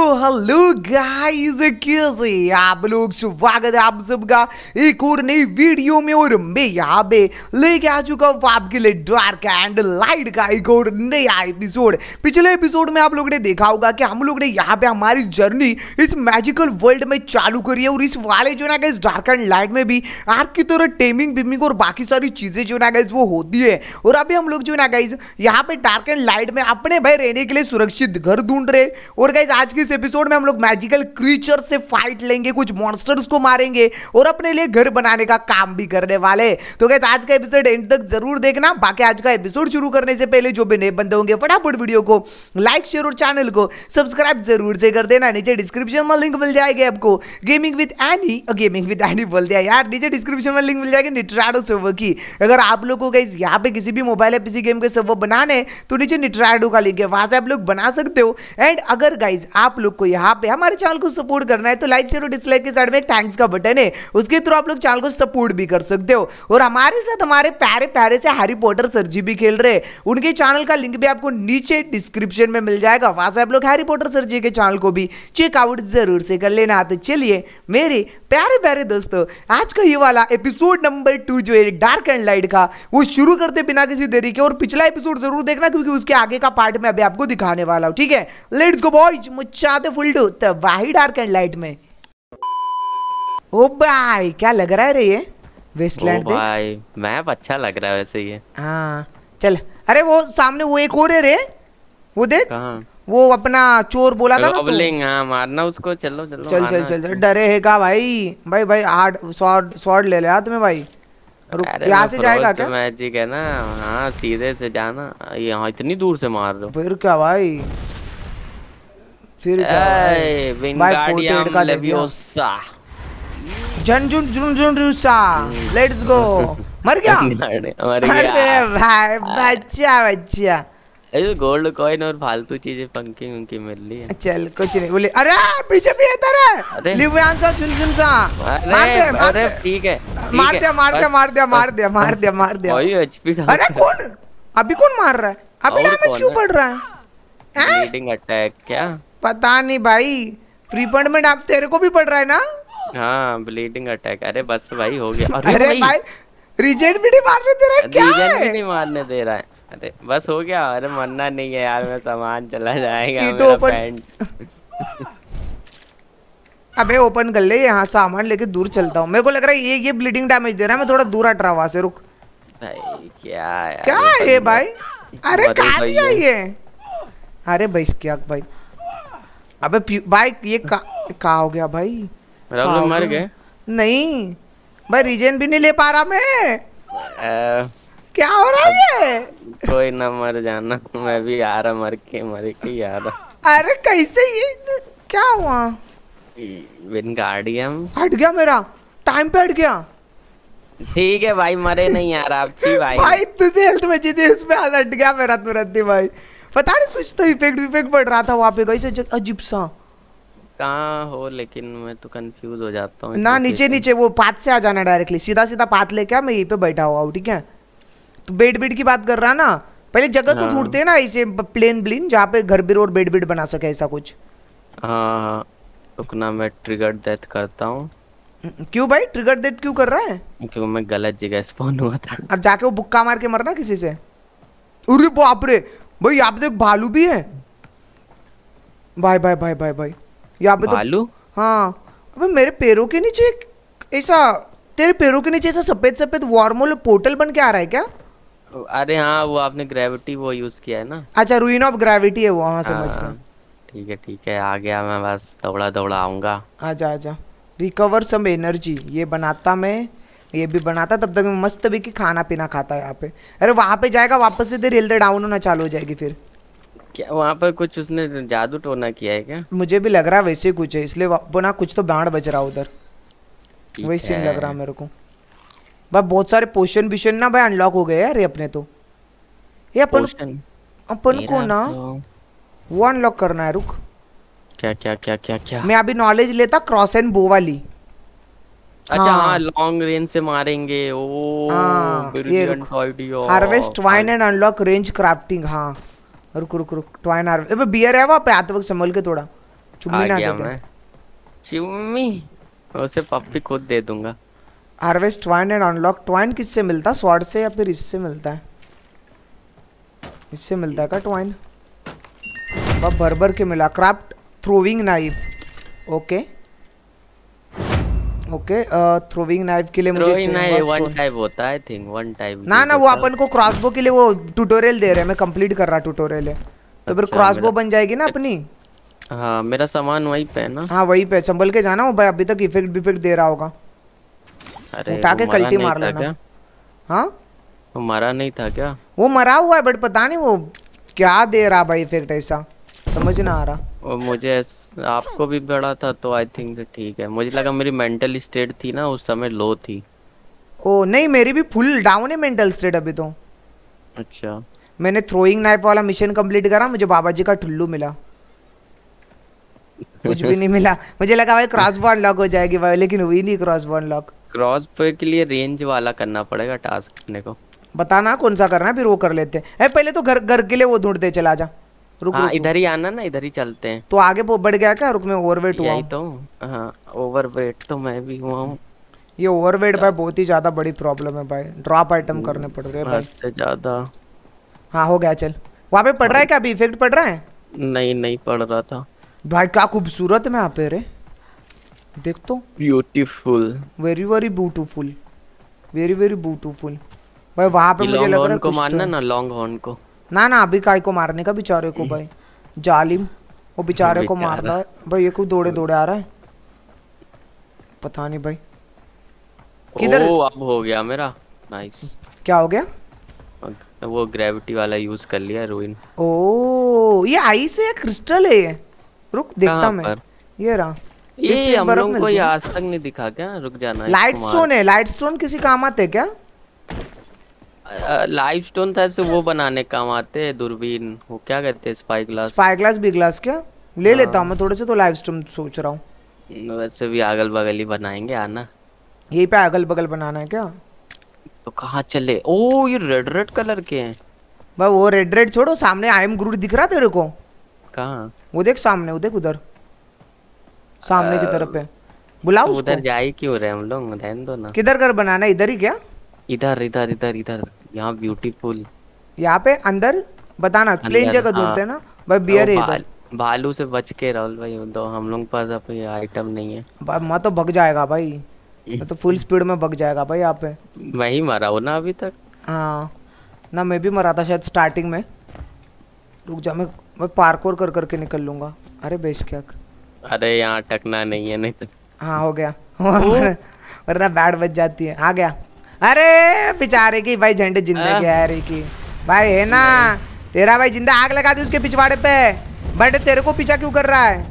Hello guys, कैसे आप लोग। स्वागत है आप सबका एक और नई वीडियो में। और मैं यहाँ पे लेके आ चुका हूँ आपके लिए डार्क एंड लाइट का एक और नया एपिसोड। पिछले एपिसोड में आप लोगों ने देखा होगा कि हम लोग ने यहाँ पे हमारी जर्नी इस मैजिकल वर्ल्ड में चालू करी है। और इस वाले जो ना गाइस डार्क एंड लाइट में भी आर्क की तरह टेमिंग बिमिंग और बाकी सारी चीजें जो ना गाइस वो होती है। और अभी हम लोग जो ना गाइस यहाँ पे डार्क एंड लाइट में अपने भाई रहने के लिए सुरक्षित घर ढूंढ रहे। और गाइस आज के इस एपिसोड में हम लोग मैजिकल क्रीचर से फाइट लेंगे, कुछ मॉन्स्टर्स को मारेंगे और अपने लिए घर बनाने का काम भी करने वाले। तो गाइस आज का एपिसोड एंड तक जरूर देखना। बाकी आज का एपिसोड शुरू करने से पहले जो भी नए बंदे होंगे फटाफट वीडियो को लाइक शेयर और चैनल को सब्सक्राइब जरूर से कर देना। नीचे डिस्क्रिप्शन में लिंक मिल जाएगी आपको गेमिंग विद एनी बोल दिया यार। नीचे डिस्क्रिप्शन में लिंक मिल जाएगी निट्राडो सर्वर की। अगर आप लोग को गाइस यहाँ पे किसी भी मोबाइल या पीसी गेम के सर्वर बनाने तो नीचे निट्राडो का लिंक है, वहां से आप लोग बना सकते हो। एंड अगर गाइज आप लोग को यहाँ पे हमारे चैनल को सपोर्ट करना है तो लाइक शेयर और डिसलाइक के साइड में एक थैंक्स का बटन है, उसके थ्रू आप लोग चैनल को सपोर्ट भी कर सकते हो। और हमारे साथ हमारे प्यारे प्यारे से हैरी पॉटर सर जी भी खेल रहे हैं, उनके चैनल का लिंक भी आपको नीचे डिस्क्रिप्शन में मिल जाएगा, वहां से आप लोग हैरी पॉटर सर जी के चैनल को भी चेकआउट जरूर से कर लेना। तो चलिए मेरे प्यारे प्यारे दोस्तों, आज का ये वाला एपिसोड नंबर 2 जो है डार्क एंड लाइट का, वो शुरू करते बिना किसी देरी के। और पिछला एपिसोड जरूर देखना क्योंकि उसके आगे का पार्ट में अभी आपको दिखाने वाला हूं, ठीक है। लेट्स गो बॉयज, मुझे फुल डू तबाही डार्क एंड लाइट में। ओ भाई क्या लग रहा है रे ये वेस्टलैंड देख। भाई मैप अच्छा लग रहा है वैसे ये। हाँ चल। अरे वो सामने वो एक और है रे, वो देख। कहाँ? वो अपना चोर बोला था ना तू। हाँ मारना उसको। चलो चलो चल चल चल चल। डरे है का भाई? भाई भाई हार्ड स्वॉर्ड ले ले हाथ में भाई। यहाँ से जाएगा क्या? मैजिक है ना। हाँ सीधे से जाना। यहाँ इतनी दूर से मार दो। फिर क्या भाई? फिर क्या भाई? Leviosa let's go. मर गया? मर गया। अरे भाई बच्चा ऐसे गोल्ड कॉइन और फालतू चीजें पंकी उनकी मिल रही है। चल कुछ नहीं बोले। अरे पीछे भी है तेरे। लिवियान सा झुनझुन सा मार दे। ठीक है मार दिया। अरे कौन अभी कौन मार रहा है? अभी डैमेज क्यों पड़ रहा है? ब्लीडिंग अटैक क्या पता नहीं भाई। फ्री फंड में आप तेरे को भी पड़ रहा है ना? हाँ ब्लीडिंग अटैक। अरे बस भाई हो गया। अरे भाई रीजेंट भी नहीं मारने दे रहा है क्या? रीजेंट भी नहीं मारने दे रहा है। अरे बस हो गया। अरे मरना नहीं है यार, मैं सामान चला जाएगा मेरा पैंट। अबे ओपन कर ले यहाँ, सामान लेके दूर चलता हूँ। मेरे को लग रहा है ये ब्लीडिंग डैमेज दे रहा है। मैं थोड़ा दूर हट रहा वहां से। रुक भाई क्या यार, क्या है भाई? अरे कहाँ दिया ये? अरे भाई क्या भाई? अबे भाई ये का हो गया भाई? लोग मर गए? नहीं भाई रीजन भी नहीं ले पा रहा मैं। क्या हो रहा है ये? कोई ना मर जाना, मैं भी आ रहा मर के आ रहा। अरे कैसे ये क्या हुआ? विंगार्डियम हट गया मेरा, टाइम पे हट गया। ठीक है भाई, मरे नहीं यार आप छी भाई। भाई तुझे हेल्थ बची थी, उसमें हट गया मेरा तुरंत ही भाई। पता नहीं कुछ तो इफेक्ट पड़ रहा था वहाँ पे कैसे अजीब सा। कहाँ हो लेकिन मैं तो कंफ्यूज हो जाता हूँ ना। नीचे वो पाथ से आ जाना डायरेक्टली, सीधा पाथ लेके आ। मैं यहीं पे बैठा हुआ हूँ, ठीक है। तो बेड की बात कर रहा ना। पहले जगह तो ढूंढते हैं ना ऐसे प्लेन जहाँ पे घर भी और बेड बना सके ऐसा कुछ। हाँ रुकना, मैं ट्रिगर डेथ करता हूँ। क्यों भाई ट्रिगर डेथ क्यों कर रहा है? क्योंकि मैं गलत जगह स्पॉन हुआ था। अब जाके वो बुक्का मार के मरना किसी से। अरे बाप रे भाई, यहाँ पे तो भालू भी है। भाई यहाँ पे तो हाँ। अबे मेरे पैरों के नीचे ऐसा, तेरे पैरों के नीचे ऐसा सफेद वार्मोल पोर्टल बन के आ रहा है क्या? अरे हाँ वो आपने ग्रेविटी वो यूज किया है ना। अच्छा रुइन ऑफ ग्रेविटी है वो। हाँ समझ गया। ठीक है आ गया मैं, बस दौड़ा आऊंगा। आजा। रिकवर सम एनर्जी ये बनाता मैं, ये भी बनाता। तब तक मैं मस्त भी की खाना पीना खाता है यहाँ पे। अरे वहाँ पे जाएगा वापस से तेरी हेल्थ डाउन होना चालू हो जाएगी फिर। क्या वहाँ पर कुछ उसने जादू टोना किया है क्या? मुझे भी लग रहा है वैसे कुछ है, इसलिए वो ना कुछ तो बैंड बज रहा उधर, वैसे लग रहा मेरे को। भाई बहुत सारे पोशन विशन ना भाई अनलॉक हो गए यार ये अपने तो। ये अपन को ना वो अनलॉक करना है। रुक क्या मैं अभी नॉलेज लेता क्रॉस एंड बो वाली। अच्छा हाँ लॉन्ग रेंज से मारेंगे। Oh brilliant idea. Harvest vine and unlock range crafting. हाँ रुक ट्वाइन हार्वेस्ट। अबे बियर है वहाँ पे, आते वक्त संभल के थोड़ा। चुम्मी आ ना गया दे दे। मैं। चुम्मी उसे पप्पी खुद दे दूंगा। Harvest twine and unlock. Twine किससे मिलता है, स्वॉर्ड से या फिर इससे मिलता है? इससे मिलता है क्या ट्वाइन? बस भर भर के मिला। Craft throwing knife. Okay okay, throwing knife के लिए मुझे थ्रोइंग ना चाहिए वन stone। टाइप होता है, आई थिंक वन टाइप ना ना, वो अपन को क्रॉसबो के लिए वो ट्यूटोरियल दे रहे हैं, मैं कंप्लीट कर रहा ट्यूटोरियल है, तो फिर अच्छा, क्रॉसबो बन जाएगी ना अपनी। हाँ मेरा सामान वहीं पे है ना। हाँ वही पे संभल के जाना, वो भाई अभी तक इफेक्ट बिफेक्ट दे रहा होगा। अरे उठा वो के मरा कल्टी नहीं मार था लेना। क्या? हाँ वो मरा नहीं था क्या? वो मरा हुआ है, बट पता नहीं वो क्या दे रहा भाई इफेक्ट, ऐसा समझ ना आ रहा। वो आपको भी पड़ा था तो आई थिंक से ठीक है। मुझे लगा मेरी मेंटल स्टेट थी ना उस समय लो थी। ओ नहीं, मेरी भी फुल डाउन है मेंटल स्टेट अभी तो। अच्छा मैंने थ्रोइंग नाइफ वाला मिशन कंप्लीट करा, मुझे बाबा जी का ठुल्लू मिला। कुछ भी नहीं मिला। मुझे लगा भाई क्रॉसबो अनलॉक हो जाएगी भाई, लेकिन हुई नहीं क्रॉसबो अनलॉक। क्रॉस पे के लिए रेंज वाला करना पड़ेगा टास्क करने को। बताना कौन सा करना है, फिर वो कर लेते हैं। पहले तो घर घर के लिए वो ढूंढते, चला जा। रुक हाँ रुक रुक। इधर ही आना ना, इधर ही चलते हैं। तो आगे बढ़ गया क्या? रुक मैं ओवरवेट हुआ यही हूँ। तो। हाँ ओवरवेट तो मैं भी हुआ हूँ। ये ओवरवेट भाई बहुत ही ज्यादा बड़ी प्रॉब्लम है भाई, ड्रॉप आइटम करने पड़ रहे हैं हद भाई। से ज्यादा। हाँ हो गया, चल। वहाँ पे पड़ रहा है क्या अभी, इफेक्ट पड़ रहा है? नहीं नहीं पड़ रहा था। भाई क्या खूबसूरत है यहाँ पे रे, देख तो। Beautiful. Very very beautiful, very very beautiful. भाई वहाँ पे ये मुझे लॉन्ग लग रहा हॉर्न है को कुछ तो मारना है। ना, लॉन्ग हॉर्न को। ना ना, अभी काय को मारने का बेचारे को भाई, जालिम। वो बेचारे को बेचारा। मार रहा है भाई, ये कोई दौड़े दौड़े आ रहा है, पता नहीं भाई किधर। ओ अब हो गया मेरा। नाइस। क्या हो गया? वो ग्रेविटी वाला यूज कर लिया रूइन। ओ ये आइस है या क्रिस्टल है ये? रुक देखता कहाँ मैं। पर? ये रहा। ये इससे हम बर्फ लोग को मिलती ये है। आज तक नहीं दिखा क्या? रुक जाना लाइट स्टोन है, लाइट स्टोन किसी काम आते हैं क्या? लाइव स्टोन था ऐसे वो बनाने काम आते हैं, दूरबीन वो क्या कहते हैं, स्पाई ग्लास। स्पाई ग्लास बी ग्लास क्या? ले लेता हूँ हाँ। मैं थोड़े से, तो लाइव स्टोन सोच रहा हूँ। वैसे भी अगल बगल ही बनाएंगे आना। यहीं पे अगल बगल बनाना है क्या? तो कहाँ चले? ओ ये रेड रेड कलर के हैं। भाई वो रेड रेड छोड़ो, सामने आई एम ग्रूट दिख रहा तेरे को? कहाँ? वो देख सामने, वो देख उधर सामने की तरफ है, बुलाओ तो उसको। उधर जा ही क्यों रहे हम लोग, रहने दो ना। किधर घर बनाना है, इधर ही क्या? इधर इधर इधर इधर यहाँ ब्यूटीफुल। यहाँ पे अंदर बताना, प्लेन अंदर, जगह हाँ। ढूंढते हैं ना भाई, बियर है वो इधर। भालू से बच के राहुल भाई, तो हम लोग पास अब ये आइटम नहीं है। मैं तो भग जाएगा भाई, मैं तो फुल स्पीड में भग जाएगा भाई यहाँ पे। मैं ही मरा हूँ ना अभी तक। हाँ ना, मैं भी मरा था शायद स्टार्टिंग में। रुक जा, मैं पार्कोर कर करके निकल लूंगा। अरे बेस क्या? अरे यहाँ टकना नहीं है, नहीं तो। हाँ हो गया। वरना बैट बच जाती है। आ गया। अरे बेचारे की भाई झंडे जिंदगी है रे की भाई, है ना तेरा भाई जिंदा। आग लगा दी उसके पिछवाड़े पे, बट तेरे को पीछा क्यों कर रहा है?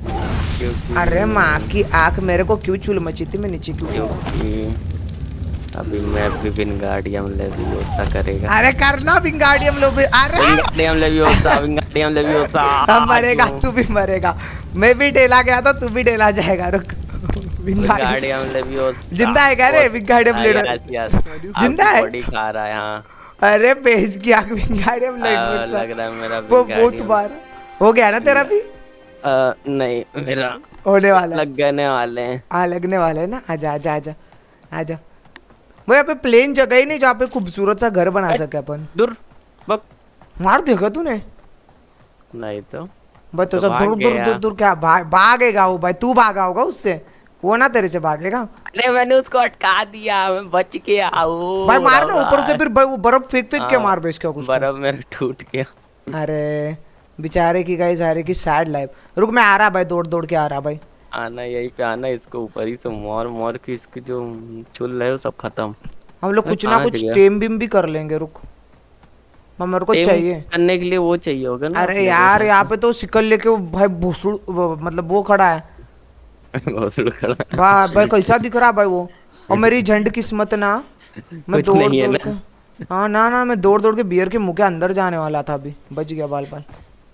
अरे माँ की आंख, मेरे को क्यों चुल मची थी, मैं नीचे क्यों? क्योंकि अभी मैं भी विंगार्डियम लेवियोसा करेगा। अरे करना विंगार्डियम लोग। अरे विंगार्डियम लेवियोसा, विंगार्डियम लेवियोसा। हम मरेगा, तू भी मरेगा। मैं भी डेला गया था, तू भी डेला जाएगा। रुक विंगार्डियम लेवियोसा जिंदा है क्या रे? विंगार्डियम लेडो जिंदा है? बॉडी खा रहा है। हाँ अरे बेस की आंख, विंगार्डियम लग रहा है मेरा वो बहुत बार हो गया ना तेरा भी? नहीं मेरा होने वाला है। लगने वाले हैं। हाँ लगने वाला है ना। आजा आजा आजा आजा। वो यहाँ पे प्लेन जगह ही नहीं जहाँ पे खूबसूरत सा घर बना सके अपन। दूर बक मार देखा तूने? नहीं तो बस तो तो सब भाग दूर दूर गया। दूर दूर क्या भागेगा वो भाई? तू भागा होगा उससे, वो ना तेरे से भागेगा। अरे मैंने उसको अटका दिया, मैं बच के आऊँ। भाई मारना ऊपर से, फिर भाई वो बर्फ फेंक फेंक के मार बेच क्या कुछ। बर्फ मेरा टूट गया। अरे बेचारे की गाइस, सारे की सैड लाइफ। रुक मैं आ रहा भाई, दौड़ दौड़ के आ रहा भाई। आना यहीं पे आना, इसको ऊपर ही से मार मार के इसकी जो चुल है वो सब खत्म। हम लोग कुछ ना कहाँ कुछ गया? टेम बिम भी कर लेंगे। रुक मेरे को टेम चाहिए करने के लिए वो चाहिए होगा ना। अरे यार यहाँ पे तो शिकल लेके वो भाई भोसड़, मतलब वो खड़ा है घोंसड़ खड़ा। भाई। भाई कैसा दिख रहा है भाई वो? और मेरी झंड किस्मत ना, मैं कुछ दौड़ नहीं है दौड़ ना। के, हाँ ना ना, मैं दौड़ दौड़ के बियर के मुंह के अंदर जाने वाला था, अभी बच गया बाल बाल।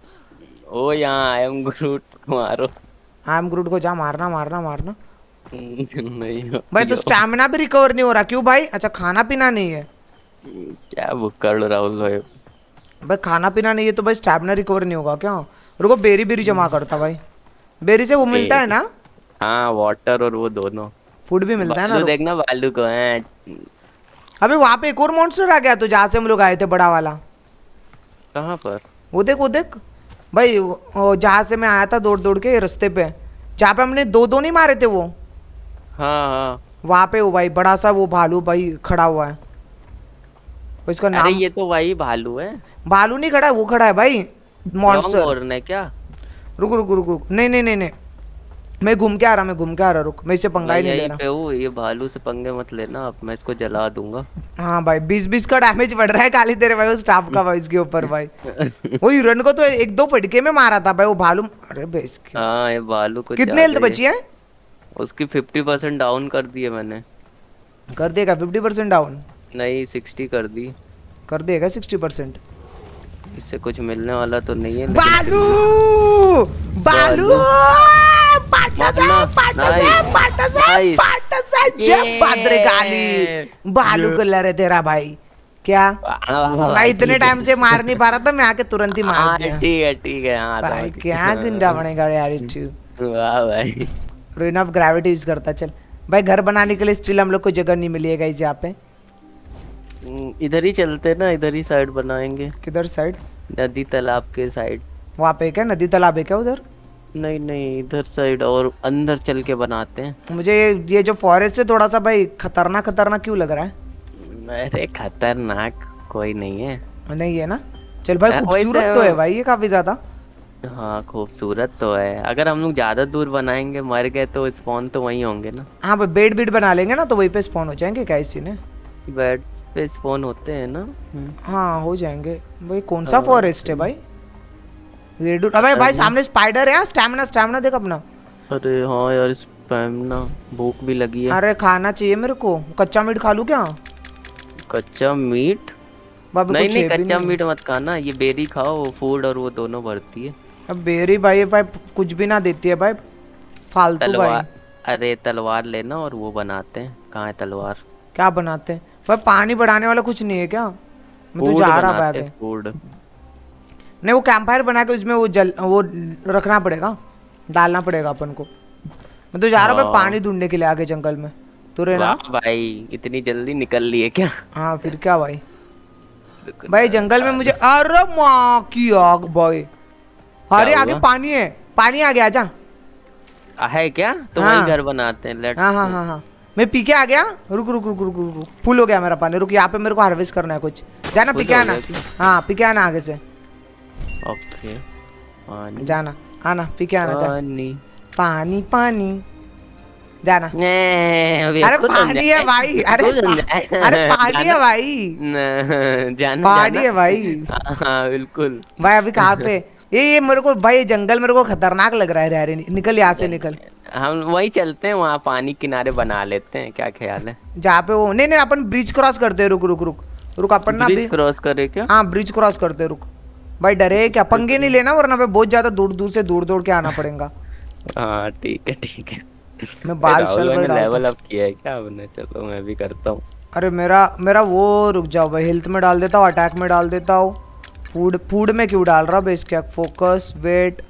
ओ यहाँ आई एम ग्रूट मारो। आई एम ग्रूट को जा, मारना मारना मारना। नहीं हो भाई तो स्टैमिना भी रिकवर नहीं हो रहा क्यों भाई? अच्छा खाना पीना नहीं है क्या बुक कर लो राहुल भाई। भाई? खाना पीना नहीं है तो भाई स्टैमिना रिकवर नहीं होगा क्या? रुको बेरी बेरी जमा करता भाई, बेरी से वो मिलता है ना? हाँ वाटर और वो दोनों। फूड भी मिलता है ना? भालू देखना, भालू को है। अबे वहां पे एक और मॉन्स्टर आ गया तो जहाँ से हम लोग आए थे, बड़ा वाला। कहाँ पर? वो देख, वो देख भाई, जहाँ से मैं आया था दौड़ दौड़ के रास्ते पे, जहाँ पे हमने दो नहीं मारे थे वो। हाँ हाँ। वहां पे वो भाई बड़ा सा वो भालू भाई खड़ा हुआ है। इसका अरे नाम ये तो वही भालू है। भालू नहीं खड़ा है, वो खड़ा है भाई मॉन्स्टर। लॉन्गहॉर्न है क्या? रुक रुक रुक रुक, नहीं नहीं नहीं नहीं, मैं घूम के आ रहा, रुक, मैं इससे पंगा मैं ही नहीं ले यहीं रहा। पे हूँ, ये भालू से पंगे मत लेना, अब मैं इसको जला दूंगा। हाँ भाई 20-20 का डैमेज बढ़ रहा है खाली तेरे भाई उस स्टाफ का भाई इसके ऊपर भाई। वो हिरन को तो एक दो फटके में मारा था भाई वो भालू। अरे भाई इसकी हाँ ये भालू को कितने हेल्थ बची है? उसकी 50% डाउन कर दी है मैंने। कर देगा 50% डाउन? नहीं 60 कर दी। कर देगा 60%। इससे कुछ मिलने वाला तो नहीं है बालू बालू बालू को लड़े तेरा भाई क्या भाई? इतने टाइम से मार नहीं पा रहा था, मैं आके तुरंत ही मार दिया। ठीक है हाँ भाई क्या गुंडा बनेगा यार इच्चू। वाह भाई। रुइन ऑफ ग्रेविटी यूज करता। चल भाई घर बनाने के लिए स्टिल हम लोग को जगह नहीं मिली है गाइस यहाँ पे। इधर ही चलते ना, इधर ही साइड बनाएंगे। किधर साइड? नदी तालाब के साइड। वहाँ पे क्या नदी तालाब है क्या उधर? नहीं नहीं इधर साइड और अंदर चल के बनाते हैं। मुझे ये जो फॉरेस्ट है थोड़ा सा भाई खतरनाक खतरनाक क्यों लग रहा है? अरे खतरनाक कोई नहीं है। नहीं है ना? चल भाई खूबसूरत तो है भाई ये काफी ज्यादा। हाँ खूबसूरत तो है, अगर हम लोग ज्यादा दूर बनाएंगे मर गए तो स्पॉन तो वहीं होंगे ना। हाँ भाई बेड बीड बना लेंगे ना तो वहीं पे स्पॉन हो जाएंगे क्या इसी ने? बेड पे स्पॉन होते हैं ना। हाँ हो जाएंगे भाई। कौन सा फॉरेस्ट है भाई? रेडूट। अबे भाई सामने स्पाइडर है। स्टैमिना स्टैमिना देख अपना। अरे हाँ यार स्टैमिना, भूख भी लगी है। अरे खाना चाहिए मेरे को, कच्चा मीट खा लूं क्या? कच्चा मीट? नहीं नहीं कच्चा मीट मत खाना, ये बेरी खाओ, फूड और वो दोनों भरती है। अब बेरी भाई भाई कुछ भी ना देती है भाई, फालतू भाई। अरे तलवार लेना और वो बनाते हैं। कहाँ है तलवार? क्या बनाते हैं भाई? पानी बढ़ाने वाला कुछ नहीं है क्या? मैं तो जा रहा बैग है। फूड नहीं वो कैंपफायर बना के उसमें वो रखना पड़ेगा, डालना पड़ेगा अपन को। मैं तो जा रहा भाई पानी ढूंढने के लिए आगे जंगल में। तो रे ना भाई इतनी जल्दी निकल लिए क्या? हाँ फिर क्या भाई? भाई जंगल में मुझे, अरे माँ की आग भाई। अरे आगे पानी है, पानी आ गया। आजा है क्या? तो वहीं घर बनाते हैं। लेट्स। हाँ हाँ हाँ हाँ मैं पी के आ गया। रुक रुक रुक रुक रुक, फुल हो गया मेरा पानी। रुक यहाँ पे मेरे को हार्वेस्ट करना है कुछ। जाना पी के आना। हाँ पी के आना आगे से। ओके पानी जाना आना पी के आना। पानी पानी पानी जाना। अरे पानी है भाई। अरे पानी है भाई। जाना पानी है भाई। हाँ बिल्कुल भाई अभी कहाँ पे? ये मेरे को भाई जंगल मेरे को खतरनाक लग रहा है। अरे निकल यहाँ से निकल। हम वहीं चलते हैं, वहाँ पानी किनारे बना लेते हैं। क्या ख्याल है? जहाँ पे वो नहीं अपन ब्रिज क्रॉस करते हैं। रुक रुक रुक रुक अपन ना ब्रिज क्रॉस करे क्या? हाँ ब्रिज क्रॉस करते। रुक भाई डरे क्या? पंगे नहीं लेना वरना पे बहुत ज्यादा दूर दूर से दौड़ के आना पड़ेगा। हाँ ठीक है ठीक है। मैं बाल लेवल अप किया है क्या आपने? चलो मैं भी करता हूँ। अरे मेरा वो रुक जाओ भाई, हेल्थ में डाल देता हूँ, अटैक में डाल देता हूँ। फूड में क्यों डाल रहा बेस क्या? फोकस वेट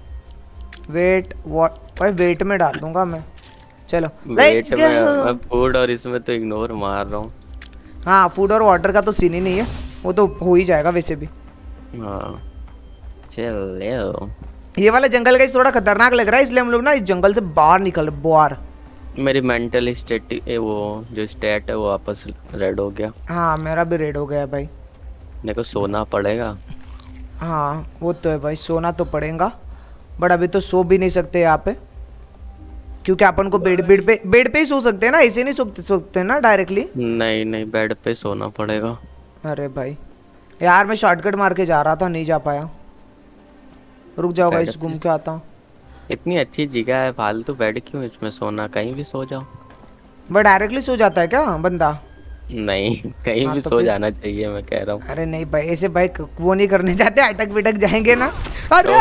भाई वेट में डाल दूंगा मैं। चलो वेट में मैं फूड और इसमें तो इग्नोर मार रहा हूँ। हाँ फूड और वाटर का तो सीन ही नहीं है, वो तो हो ही जाएगा वैसे भी। हाँ चलो। ये वाला जंगल का थोड़ा खतरनाक लग रहा है, इसलिए हम लोग ना इस जंगल से बाहर निकल बाहर। मेरी मेंटल स्टेट वो जो स्टेट है वो वापस रेड हो गया। हाँ मेरा भी रेड हो गया भाई। मेरे को सोना पड़ेगा। हाँ वो तो है भाई, सोना तो पड़ेगा बट अभी तो सो भी नहीं सकते यहाँ पे, क्योंकि अपन को बेड पे ही सो सकते हैं ना, ऐसे नहीं सोते ना डायरेक्टली। नहीं नहीं बेड पे सोना पड़ेगा। अरे भाई यार मैं शॉर्टकट मार के जा रहा था, नहीं जा पाया। रुक जाओ भाई घूम के आता हूँ। इतनी अच्छी जगह है, फालतू बेड क्यों इसमें सोना? कहीं भी सो जाओ। बट डायरेक्टली सो जाता है क्या बंदा? नहीं कहीं भी सो जाना चाहिए मैं कह रहा हूँ। अरे नहीं भाई ऐसे भाई वो नहीं करने जाते, अटक बिटक जाएंगे ना। अरे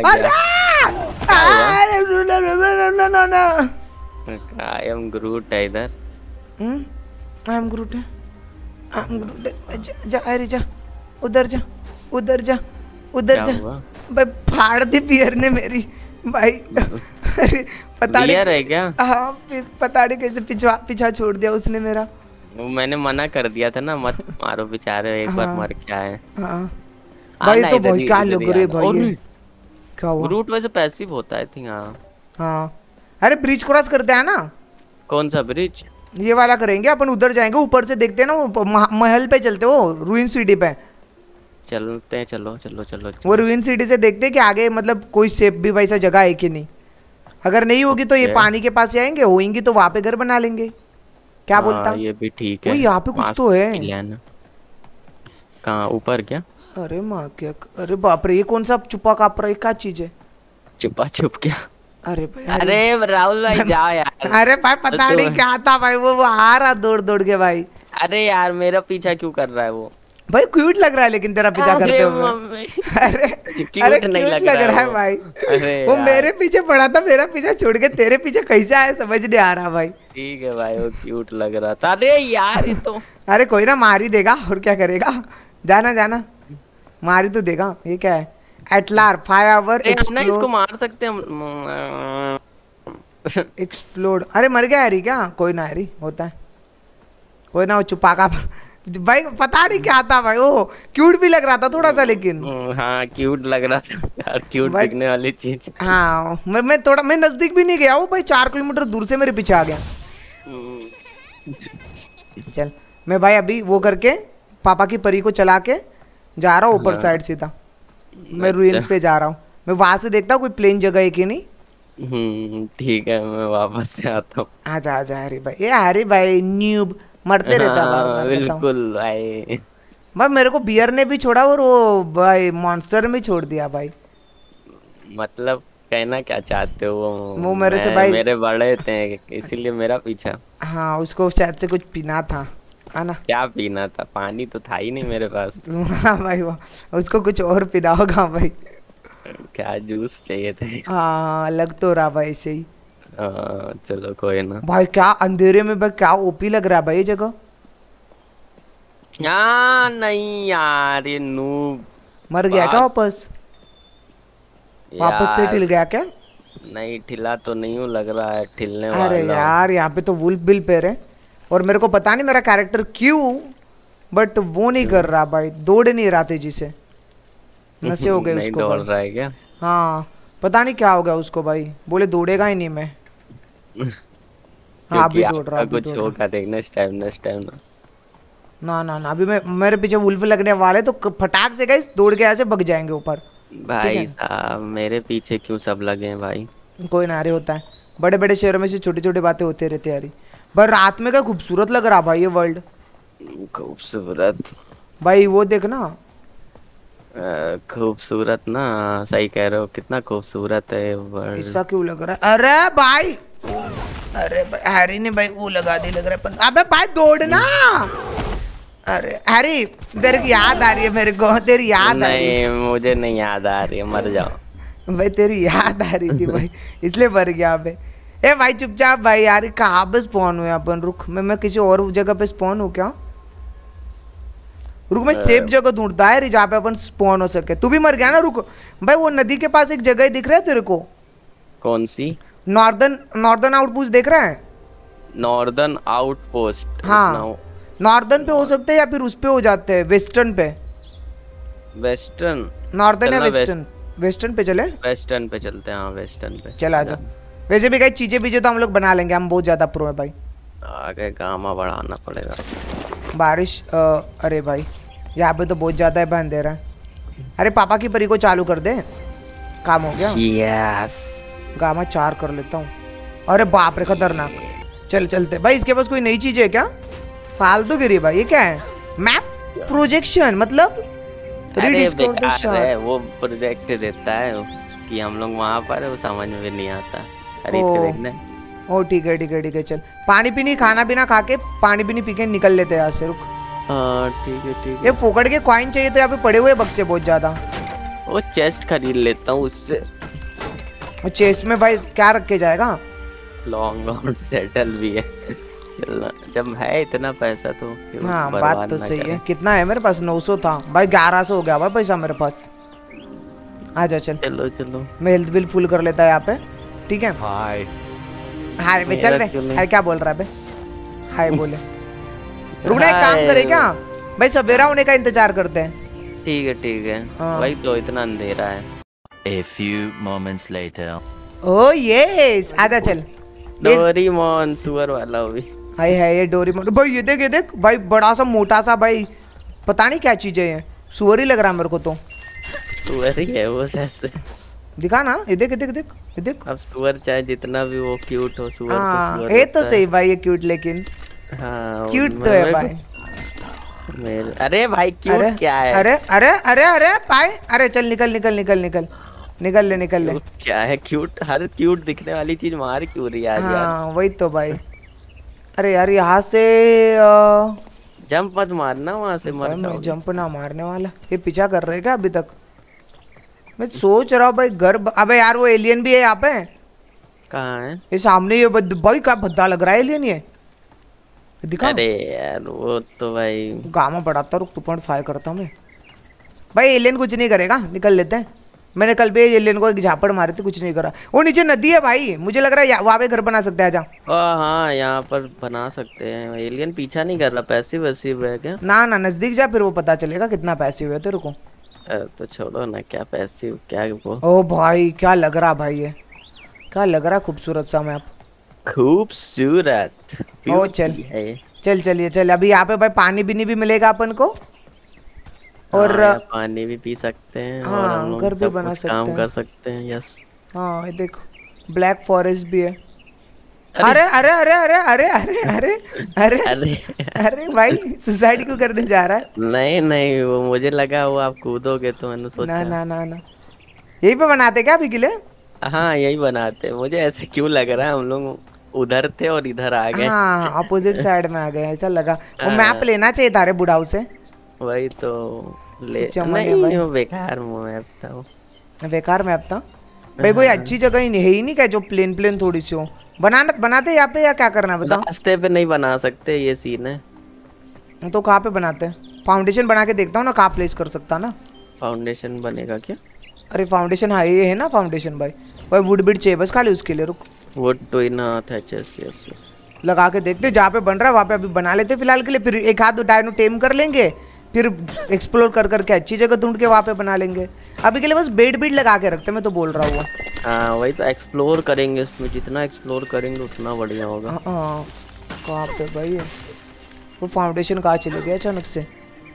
आई एम ग्रूट है इधर। आई एम ग्रूट है। जा अरे जा उधर जा उधर जा उधर जा भाई। फाड़ दी पियर ने मेरी भाई। अरे पता बियर है नहीं। क्या? हाँ पता नहीं कैसे पीछा छोड़ दिया उसने मेरा। वो मैंने मना कर दिया था ना, मत मारो बेचारे, एक बार हाँ मर के आए। हाँ भाई। आना तो इधर भाई ही, क्या इधर लग ही रहे आना। भाई और ये, क्या हुआ? रूट वैसे पैसिव होता है, आई थिंक। हाँ। हाँ अरे ब्रिज क्रॉस करते हैं ना। कौन सा ब्रिज? ये वाला करेंगे अपन, उधर जाएंगे, ऊपर से देखते हैं ना वो महल पे चलते, वो रूइन सिटी पे। चलते हैं, चलो चलो चलो, वो चलो। रूइन सिटी से देखते हैं कि आगे मतलब कोई सेफ भी वैसा जगह है कि नहीं। अगर नहीं होगी तो ये ओके। पानी के पास ही आएंगे, होएंगी तो वहां पे घर बना लेंगे। क्या बोलता? हाँ ये भी ठीक वो है। यहाँ पे कुछ मस्त तो है। प्लान है। कहाँ ऊपर क्या? अरे माँ क्या, अरे बाप रे, ये कौन सा छुपा कापरा, ये क्या चीज है? छुपा छुप क्या? अरे भाई अरे राहुल भाई जाओ यार। अरे भाई पता नहीं क्या था भाई, वो आ रहा दौड़ दौड़ के भाई। अरे यार मेरा पीछा क्यों कर रहा है वो? भाई क्यूट लग रहा है लेकिन तेरा पीछा करते अरे हुए। मम्मी। अरे क्यूट नहीं क्यूट लग लग रहा है वो। भाई। अरे वो यार। मेरे पीछे पड़ा था, मेरा पीछा छोड़ के तेरे पीछे कैसे आया समझ नहीं आ रहा भाई। ठीक है भाई, वो क्यूट लग रहा था। अरे यार ये तो अरे कोई ना, मार ही देगा और क्या करेगा। जाना जाना, मार ही तो देगा। ये क्या है? एटलार फायर अरे हम ना इसको मार सकते हैं हम। एक्सप्लोड। अरे मर गया हैरी क्या? कोई ना हैरी, होता है कोई ना। वो छुपा का भाई पता नहीं क्या था भाई, वो क्यूट भी लग रहा था थोड़ा सा लेकिन। हाँ क्यूट लग रहा था यार, क्यूट But- दिखने वाली चीज। हाँ मैं नजदीक भी नहीं गया, वो भाई 4 किलोमीटर दूर से मेरे पीछे आ गया। चल मैं भाई अभी वो करके पापा की परी को चला के जा रहा हूँ ऊपर हाँ। साइड सीधा। मैं अच्छा। रुइंस पे जा रहा हूँ। मैं वहां से देखता हूँ कोई प्लेन जगह है कि नहीं। ठीक है, मैं वापस से आता हूँ। आजा आजा हरी भाई। ये हरी भाई न्यूब मरते रहता है बार हाँ, बार, बताऊं। बिल्कुल भाई। भाई मेरे को बियर ने भी छोड़ा और वो भाई मॉन्स्टर में छोड़ दिया भाई। मतलब कहना क्या चाहते हो? वो मेरे से भाई- मेरे बड़े थे इसीलिए मेरा पीछा। हाँ उसको शायद से कुछ पीना था, है ना? क्या पीना था? पानी तो था ही नहीं मेरे पास। हाँ भाई वाह, उसको कुछ और पीना होगा भाई। क्या जूस चाहिए थे? हाँ लग तो रहा भाई ऐसे ही। चलो कोई ना। भाई क्या अंधेरे में भाई क्या ओपी लग रहा है भाई ये जगह। नहीं यार, ये नूब। मर गया क्या वापस? वापस से यार, ठिल गया क्या? नहीं ठिला तो नहीं हूँ, लग रहा है ठिलने अरे वाला। यार यहाँ पे तो वुल्फ बिल पे है और मेरे को पता नहीं मेरा कैरेक्टर क्यों बट वो नहीं कर रहा भाई, दौड़ नहीं रहा तेजी से। नशे हो गए नहीं उसको दौड़ भाई। रहा है क्या? हाँ पता नहीं क्या हो गया उसको भाई, बोले दौड़ेगा ही नहीं मैं। हाँ क्योंकि अभी दौड़ रहा, आपका अभी कुछ दौड़ रहा। होगा, देख नेक्स्ट टाइम ना। ना ना ना, अभी मैं मेरे पीछे वुल्फ लगने वाले तो फटाक से गए दौड़ के ऐसे भग जाएंगे ऊपर। भाई साहब मेरे पीछे क्यों सब लगे हैं भाई? कोई ना, अरे होता है, बड़े बड़े शहरों में से छोटी छोटी बातें होते रहते हैं यारी। पर रात में क्या खूबसूरत लग रहा भाई ये वर्ल्ड। खूबसूरत? भाई वो देखना। खूबसूरत ना, सही कह रहे हो, कितना खूबसूरत है वर्ल्ड। ऐसा क्यों लग रहा है? अरे भाई, अरे भाई हैरी ने भाई वो लगा दी लग रहा है पर। अबे भाई दौड़ना। अरे हैरी तेरे की याद आ रही है मेरे को, तेरी याद आ रही है। नहीं मुझे नहीं याद आ रही है, मर जाओ। भाई तेरी याद आ रही थी भाई इसलिए मर गया। अबे ए भाई चुपचाप भाई यार, कहाँ पे स्पॉन हुए अपन? रुक मैं किसी और जगह पे स्पॉन हूँ क्या? रुक मैं सेफ जगह ढूंढता है जहाँ पे अपन स्पॉन हो सके। तू भी मर गया ना? रुक भाई, वो नदी के पास एक जगह दिख रहा है तेरे को? कौन सी? नॉर्दर्न आउटपोस्ट देख रहा है? Northern outpost? हाँ नॉर्दर्न पे हो सकते हैं या फिर उस पे हो जाते हैं वेस्टर्न पे। वेस्टर्न? नॉर्दर्न या चलना वेस्टर्न? वेस्टर्न पे चले? वेस्टर्न पे चलते हैं। हाँ वेस्टर्न पे चल आजा। वैसे भी कई चीजें बीजे तो हम लोग बना लेंगे, हम बहुत ज्यादा प्रो है भाई। आगे गामा बढ़ाना पड़ेगा। बारिश अरे भाई यहाँ पे तो बहुत ज्यादा है, बंद दे रहा है। अरे पापा की परी को चालू कर दे, काम हो गया। यस गामा 4 कर लेता हूँ। अरे बाप रे खतरनाक। चल चलते भाई। इसके पास कोई नई चीज है क्या? फालतू गिरी भाई। ये क्या है? मैप प्रोजेक्शन मतलब अरे बेकार है, वो प्रोजेक्ट देता है कि हम लोग वहाँ पर है, वो समझ में नहीं आता। खरीद के देखना। ओ ठीक है ठीक है ठीक है। चल पानी पीनी खाना पीना खा के पानी पीनी पी के निकल लेते हैं यहाँ से। रुक ठीक है ठीक ये है। फोकट के कॉइन चाहिए तो यहाँ पे पड़े हुए बक्से बहुत ज्यादा। वो चेस्ट खरीद लेता हूँ उससे। और चेस्ट में भाई क्या रख के जाएगा? लॉन्ग और सेटल भी है। चलना जब है इतना पैसा तो क्यों हाँ बर्बाद बात तो ना सही करें। है। कितना है मेरे पास? 900 था भाई, 1100 हो गया भाई पैसा मेरे पास। आजा चल, चलो चलो। मैं हेल्थ बिल फुल कर लेता है यहाँ पे। ठीक है। हाय हाय बे, चल बे। हाय क्या बोल रहा है बे? हाय बोले। रुकना, एक काम करे क्या भाई, सवेरा होने का इंतजार करते हैं। ठीक है भाई, तो इतना अंधेरा है। A few moments later. Oh yes, आजा चल। डोरेमोन सुअर वाला भी। हाय हाय, ये डोरेमोन भाई, ये देख भाई, बड़ा सा मोटा सा भाई, पता नहीं क्या चीज है ये, सुअर ही लग रहा है मेरे को तो। सुअर ही है वो जैसे। दिखा ना, ये देख ये देख ये देख। अब सुअर चाहे जितना भी वो क्यूट हो, सुअर तो सुअर ये तो सही भाई, ये क्यूट, लेकिन हाँ क्यूट तो है भाई। अरे भाई क्यूट क्या है? अरे अरे अरे अरे भाई, अरे चल निकल निकल निकल निकल निकल ले। क्या है क्यूट? हर क्यूट दिखने वाली चीज मार क्यों रही है यार? हाँ वही तो भाई। अरे यार यहाँ से जंप मत मारना, वहां से मर जाओगे। जंप ना मारने वाला, ये पीछा कर रहे क्या अभी तक? मैं सोच रहा हूँ भाई घर, अबे यार वो एलियन भी है यहाँ पे। कहाँ है? ये सामने, ये भाई क्या भद्दा लग रहा है एलियन ये, दिखा। अरे यार वो तो भाई गामा बढ़ाता, रुक 2.5 करता हूँ मैं। भाई एलियन कुछ नहीं करेगा, निकल लेते हैं। मैंने कल भी एलियन को एक झापड़ मारी थी, कुछ नहीं करा। वो नीचे नदी है भाई, मुझे लग रहा है वहाँ पे घर बना सकते हैं। आजा। हाँ यहाँ पर बना सकते हैं। एलियन पीछा नहीं कर रहा, पैसिव वैसिव है क्या? ना ना, नजदीक जा, फिर वो पता चलेगा कितना पैसिव है तेरे को। तो छोड़ो ना, क्या पैसिव क्या वो। ओ भाई क्या लग रहा भाई, ये क्या लग रहा, खूबसूरत सा मैप। खूबसूरत। ओ चल चलिए चल। अभी यहाँ पे भाई पानी भी मिलेगा अपन को, और पानी भी पी सकते हैं। हाँ, और हम लोग घर भी बना सकते काम हैं। कर सकते हैं। यस। हाँ ये देखो, ब्लैक फॉरेस्ट भी है। अरे अरे अरे अरे अरे अरे अरे अरे अरे अरे भाई, सुसाइड क्यों करने जा रहा है? नहीं वो मुझे लगा वो आप कूदोगे तो मैंने सोचा। ना यही पे बनाते क्या अभी के लिए? हाँ यही बनाते। मुझे ऐसे क्यों लग रहा है हम लोग उधर थे और इधर आ गए। हाँ अपोजिट साइड में आ गए, ऐसा लगा। वो मैप लेना चाहिए था रे बुढ़ाऊ से। वही तो नहीं, वो बेकार मैप था वो। बेकार मैप था भाई, कोई अच्छी जगह ही नहीं है, ही नहीं क्या जो प्लेन थोड़ी सी हो। बनाते यहाँ पे, या क्या करना बताओ? रास्ते पे नहीं बना सकते, ये सीन है। तो कहाँ पे बनाते हैं? फाउंडेशन बना के देखता हूँ ना, कहाँ प्लेस कर सकता ना। फाउंडेशन बनेगा क्या? अरे फाउंडेशन, हाँ ये है ना फाउंडेशन भाई वुड बिट चाहिए बस खाली उसके लिए। रुक, wood to enough hatches. Yes लगा के देखते जहाँ पे बन रहा है वहाँ पे अभी बना लेते फिलहाल के लिए। फिर एक हाथ डायनो टेम कर लेंगे, फिर एक्सप्लोर कर करके अच्छी जगह ढूंढ के वहाँ पे बना लेंगे। अभी के लिए बस बेड लगा के रखते, मैं तो बोल रहा हूँ। हाँ वही तो, एक्सप्लोर करेंगे इसमें, जितना एक्सप्लोर करेंगे उतना बढ़िया होगा। कहाँ पे भाई वो फाउंडेशन कहाँ चले गया अचानक से?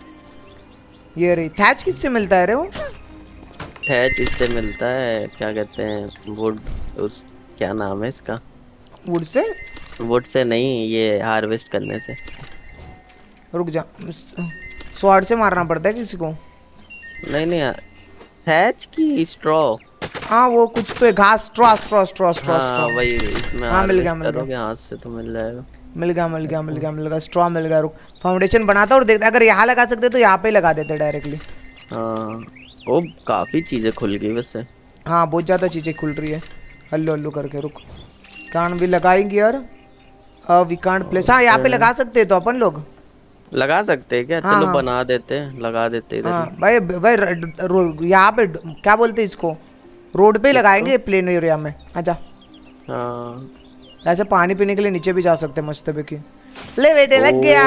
ये रही। थैच किससे मिलता है रे वो? थैच इससे मिलता है, क्या कहते हैं, वुड, उस क्या नाम है इसका? Would say? वुड से नहीं, ये हार्वेस्ट करने से। रुक जा, स्वॉर्ड से मारना पड़ता है किसी को? नहीं थैच की स्ट्रॉ। हाँ वो कुछ पे घास, स्ट्रॉ वही इसमें। हाँ मिल गया हाथ से तो मिल जाएगा। मिल गया स्ट्रॉ मिल गया। रुक, फाउंडेशन बनाता और देखता, अगर यहाँ लगा सकते तो यहाँ पे लगा देते डायरेक्टली। हाँ वो काफी चीजें खुल गई वैसे। हाँ बहुत ज्यादा चीजें खुल रही है, हल्लो करके। रुक, कान भी लगाएंगे यार। We can't place. हाँ यहाँ पे लगा सकते हैं तो अपन लोग लगा सकते हैं क्या? चलो बना देते हैं, लगा देते हैं। हाँ भाई यहाँ पे क्या बोलते हैं इसको, रोड पे लगाएंगे प्लेन एरिया में। आजा। हाँ ऐसे पानी पीने के लिए नीचे भी जा सकते हैं मस्त की। ले बेटे लग गया।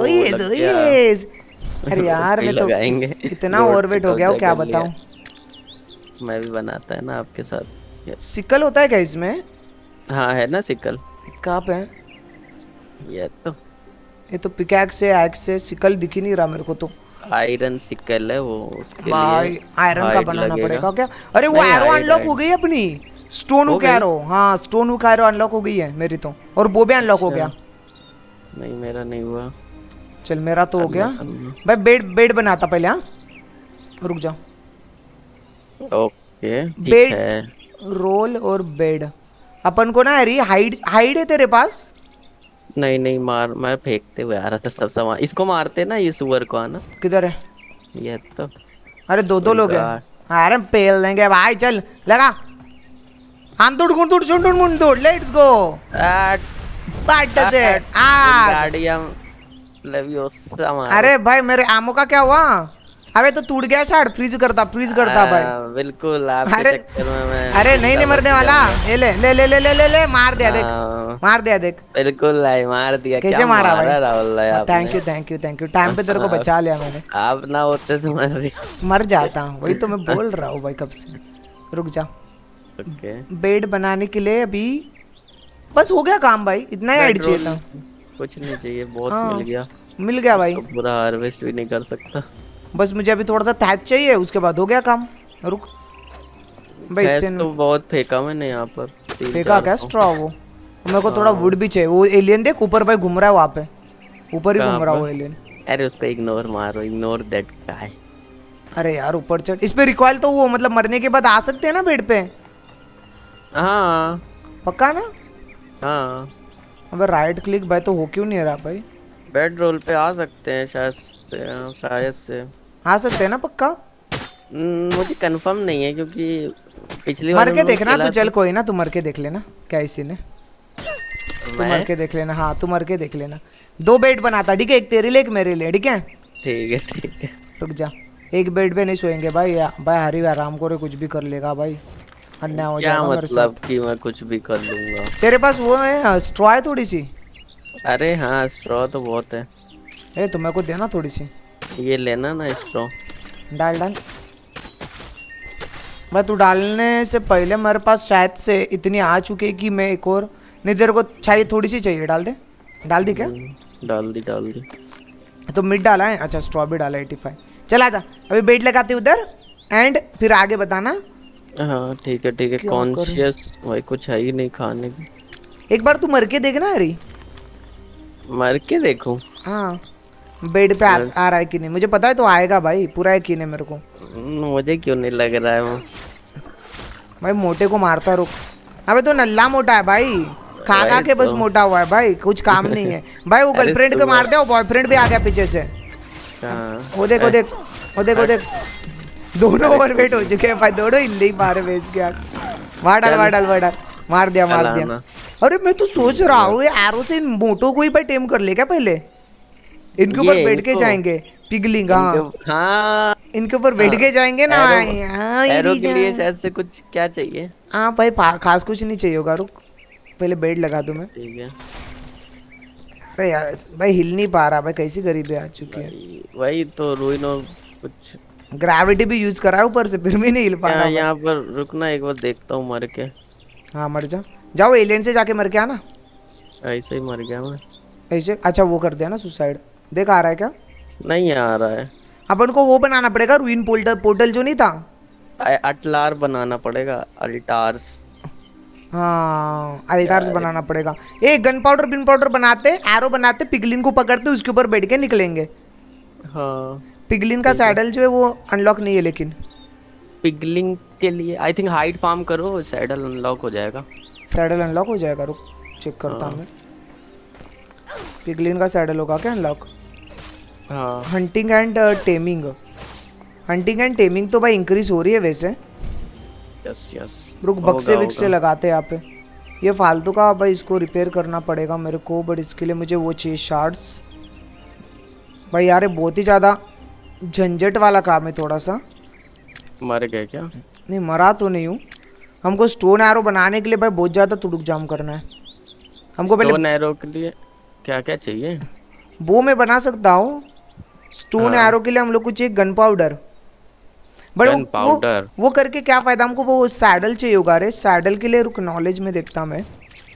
ओयेस। अरे यार मैं तो इतना ओवरवेट हो गया हूँ, क्या बताऊं। मैं भी बनाता है ना आपके साथ। सिकल होता है क्या इसमें? हाँ है ना सिकल। कहाँ पे? ये तो पिकैक्स से, एक्स से, सिकल दिख ही नहीं रहा मेरे को तो। आयरन सिकल है वो, उसके लिए आयरन का बनाना पड़ेगा क्या? अरे वो एरो अनलॉक हो गई है अपनी, स्टोन हुक एरो। हाँ स्टोन हुक एरो अनलॉक हो गई है मेरी तो, और वो भी अनलॉक हो गया। नहीं मेरा नहीं हुआ। चल मेरा तो हो गया भाई। बेड बनाता पहले। हाँ रुक जाओ। ओके बेड, रोल और बेड। अपन को ना अरे हाइड है तेरे पास? नहीं मैं फेंकते हुए आ रहा था सब सामान। इसको मारते ना, ये सुअर को। आना किधर है ये तो? अरे दो लोग हैं। अरे पेल देंगे भाई, चल लगा। अंतुड़ लेट्स गो। अरे भाई मेरे आमो का क्या हुआ? अबे तो टूट गया शायद, फ्रीज करता भाई। बिल्कुल आपके अरे चक्कर में मैं अरे नहीं मरने वाला। ये ले ले ले ले ले ले ले मार दिया देख, मार दिया देख। बिल्कुल भाई मार दिया। कैसे क्या मारा भाई? राहुल भाई आपने। थैंक यू टाइम पे तेरे को बचा लिया मैंने। आप ना होते तो मर जाता, वही तो मैं बोल रहा हूँ भाई कब से। रुक जा। ओके बेड बनाने के लिए अभी बस हो गया काम भाई, इतना ही आइड चाहिए था। कुछ नहीं चाहिए, बहुत हाँ, मिल गया भाई। तो पूरा हार्वेस्ट भी नहीं कर सकता। बस मुझे अभी थोड़ा सा थैच चाहिए, उसके बाद हो गया काम। रुक भाई, तो बहुत फेंका मैंने यहाँ पर। फेंका क्या स्ट्रॉ? वो मेरे को थोड़ा वुड भी चाहिए। वो एलियन देख ऊपर भाई घूम रहा है, वहाँ पे ऊपर ही घूम रहा है वो एलियन। अरे उसको इग्नोर मारो, इग्नोर दैट गाय। अरे यार ऊपर चढ़। इस पे रिकॉइल तो वो मतलब मरने के बाद आ सकते हैं ना बेड पे? हाँ पक्का ना? हाँ। अबे राइट क्लिक भाई तो हो क्यों नहीं रहा भाई? बेड रोल पे आ सकते हैं शायद से आ सकते हैं ना पक्का? मुझे कंफर्म नहीं है क्योंकि पिछली बार मर के देखना तू। चल कोई ना, तू मर के देख लेना क्या इसी ने। तू मर के देख लेना। हाँ तू मर के देख लेना। 2 बेड बनाता ठीक है, एक तेरे लिए एक मेरे लिए, ठीक है? ठीक है। रुक जा, एक बेड पे नहीं सोएंगे भाई। भाई हरी आराम करे, कुछ भी कर लेगा भाई, अन्याय हो जाएगा मेरे साथ। मतलब कि मैं कुछ भी कर लूंगा। तेरे पास वो है स्ट्रॉ है थोड़ी सी? अरे हाँ स्ट्रॉ तो बहुत है। ए तो मेरे को देना थोड़ी सी। ये लेना ना स्ट्रॉ। डाल भाई। तू डालने से पहले मेरे पास शायद से इतनी आ चुकी है कि मैं एक और नहीं, तेरे को चाहिए थोड़ी सी चाहिए। डाल दे। डाल दी क्या? डाल दी तो मिड डाला है। अच्छा स्ट्रॉ भी डाला 85। चल आजा अभी बेड लगाते उधर एंड फिर आगे बताना। हाँ ठीक है। कॉन्शियस भाई कुछ है ही नहीं खाने की। एक बार तू मर के देखना हरी। मर के देखूं? हाँ बेड पे आ रहा है कि नहीं मुझे पता है, तो आएगा भाई, पूरा यकीन है मेरे को। मुझे क्यों नहीं लग रहा है वो भाई। मोटे को मारता रुक। अबे तो नल्ला मोटा है भाई, खा के बस मोटा हुआ है भाई, कुछ काम नहीं है भाई। वो गर्लफ्रेंड को मार दे, वो बॉयफ्रेंड भी आ गया पीछे से। वो देख दोनों ओवरवेट हो चुके हैं भाई, दोनों हिल मारे बेच गया। मार डाल मार दिया। अरे मैं तो सोच रहा हूँ एरो से इन मोटो को ही भाई टेम कर ले क्या पहले? इनके ऊपर बैठ के जाएंगे पिगलिंग। हाँ इनके ऊपर बैठ के जाएंगे ना। एरो के लिए शायद से कुछ क्या चाहिए? हाँ भाई खास कुछ नहीं चाहिए होगा। रुक पहले बेड लगा दूं मैं। ठीक है। अरे यार भाई हिल नहीं पा रहा भाई, कैसी गरीबी आ चुकी है। वही तो रुइनो कुछ ग्रेविटी भी यूज करा ऊपर से, फिर भी नहीं हिल पा रहा। यहाँ पर रुकना, एक बार देखता हूँ मर के। हाँ मर जाओ एलियन से जाके मर के आना। ऐसे ही मर गया मैं ऐसे। अच्छा वो कर दिया ना सुसाइड। देख आ रहा है क्या? नहीं आ रहा है। अपन को वो बनाना पड़ेगा रूइन पोर्टल जो नहीं था। अल्टार बनाना पड़ेगा। अल्टार्स। हाँ अल्टार्स बनाना पड़ेगा। ए गन पाउडर बनाते, एरो बनाते, पिगलिन को पकड़ते, उसके ऊपर बैठ के निकलेंगे। हाँ पिगलिन का सैडल जो है वो अनलॉक नहीं है, लेकिन पिगलिन के लिए आई थिंक हाइड फार्म करो, सैडल अनलॉक हो जाएगा। सैडल अनलॉक हो जाएगा? रुक चेक करता हूँ मैं। पिगलिन का सैडल होगा क्या अनलॉक? हाँ हंटिंग एंड टेमिंग तो भाई इंक्रीज हो रही है वैसे। यस रुक बक्से विक्से लगाते हैं यहाँ पे। ये फालतू का भाई, इसको रिपेयर करना पड़ेगा मेरे को, बट इसके लिए मुझे वो चाहिए शार्ड्स। भाई यार बहुत ही ज़्यादा झंझट वाला काम है थोड़ा सा। मर गए क्या? नहीं मरा तो नहीं हूँ। हमको स्टोन एरो बनाने के लिए भाई बहुत ज़्यादा तुड़ुक जाम करना है हमको। पहले स्टोन एरो के लिए क्या क्या चाहिए? वो मैं बना सकता हूँ। स्टोन एरो के लिए हम लोग को चाहिए गन पाउडर। बट वो करके क्या फायदा हमको? वो सैडल चाहिए होगा। अरे सैडल के लिए रुक नॉलेज में देखता मैं।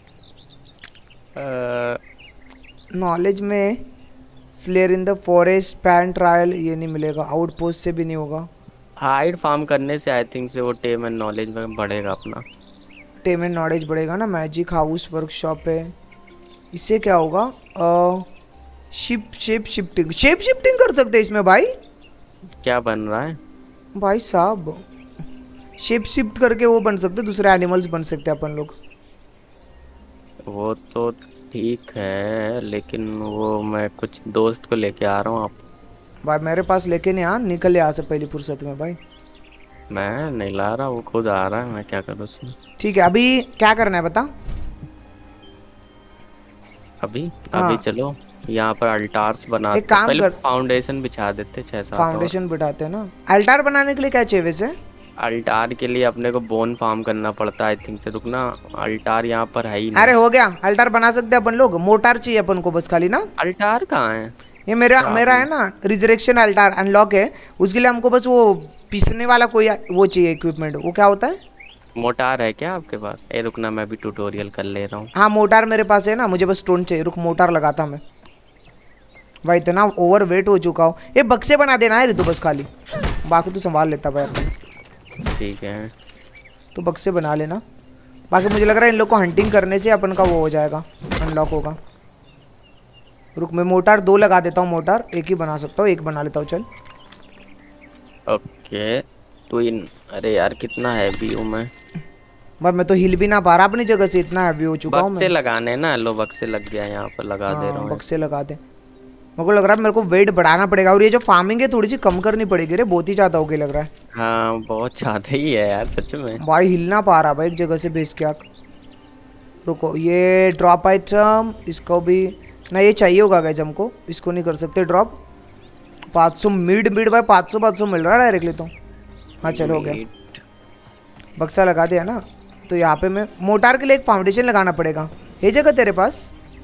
नॉलेज में slayer in the forest pan trial ये नहीं मिलेगा, आउटपोस्ट से भी नहीं होगा। हाइड फार्म करने से आई थिंक से वो टेम एंड नॉलेज में बढ़ेगा अपना। टेम एंड नॉलेज बढ़ेगा ना। मैजिक हाउस वर्कशॉप है, इससे क्या होगा? शेप शिफ्टिंग कर सकते हैं इसमें भाई। क्या बन रहा है भाई साहब? शेप शिफ्ट करके वो बन सकते, दूसरे एनिमल्स बन सकते हैं अपन लोग। वो तो ठीक है, लेकिन वो मैं कुछ दोस्त को लेके आ रहा हूँ। आप भाई मेरे पास लेके नहीं आ, निकल यहाँ से पहली फुर्सत में भाई। मैं नहीं ला रहा, वो खुद आ रहा है, मैं क्या करूँ उसमें। ठीक है अभी क्या करना है बता। अभी चलो यहाँ पर अल्टार्स बनाते एक काम पहले कर, फाउंडेशन बिछा देते 6-7 और। फाउंडेशन बिठाते हैं ना। अल्टार बनाने के लिए क्या चाहिए वैसे? अल्टार के लिए अपने को बोन फार्म करना पड़ता है आई थिंक से। रुकना, अल्टार यहाँ पर है ही अरे नहीं। हो गया, अल्टार बना सकते हैं अपन लोग। मोटार चाहिए अपन को बस खाली ना। अल्टार कहाँ है? ये मेरा है ना रिजरेक्शन अल्टार अनलॉक है, उसके लिए हमको बस वो पीसने वाला कोई वो चाहिए इक्विपमेंट। वो क्या होता है? मोटार है क्या आपके पास? ए रुकना, मैं भी ट्यूटोरियल कर ले रहा हूँ। हाँ मोटार मेरे पास है ना, मुझे बस स्टोन चाहिए। रुक मोटार लगाता मैं भाई, इतना ओवर वेट हो चुका हो। ये बक्से बना देना है ऋतु बस खाली, बाकी तू संभाल लेता भाई अपने। ठीक है, तो बक्से बना लेना। बाकी मुझे लग रहा है इन लोग को हंटिंग करने से अपन का वो हो जाएगा, अनलॉक होगा। रुक मैं मोटार 2 लगा देता हूँ। मोटार 1 ही बना सकता हूँ, 1 बना लेता हूँ। चल ओके ट्विन। अरे यार कितना हैवी हूँ मैं भाई, मैं तो हिल भी ना पा रहा अपनी जगह से, इतना हैवी हो चुका हूँ मैं। बक्से लगाने ना, लो बक्से लग गया यहाँ पर, लगा दे रहा हूँ। बक्से लगा दे। मेरे को लग रहा है मेरे को वेट बढ़ाना पड़ेगा, और ये जो फार्मिंग है थोड़ी सी कम करनी पड़ेगी रे, बहुत ही ज्यादा हो गया लग रहा है। हाँ बहुत ज्यादा ही है यार सच में। भाई हिल ना पा रहा भाई एक जगह से बेस क्या। रुको ये ड्रॉप आइटम, इसको भी ना, ये चाहिए होगा गाइस हमको, इसको नहीं कर सकते ड्रॉप। 500 मिड भाई, 500 मिल रहा है डायरेक्टली तो। हाँ चलो हो गया, बक्सा लगा दिया ना। तो यहाँ पे मैं मोटार के लिए एक फाउंडेशन लगाना पड़ेगा। ये जगह तेरे पास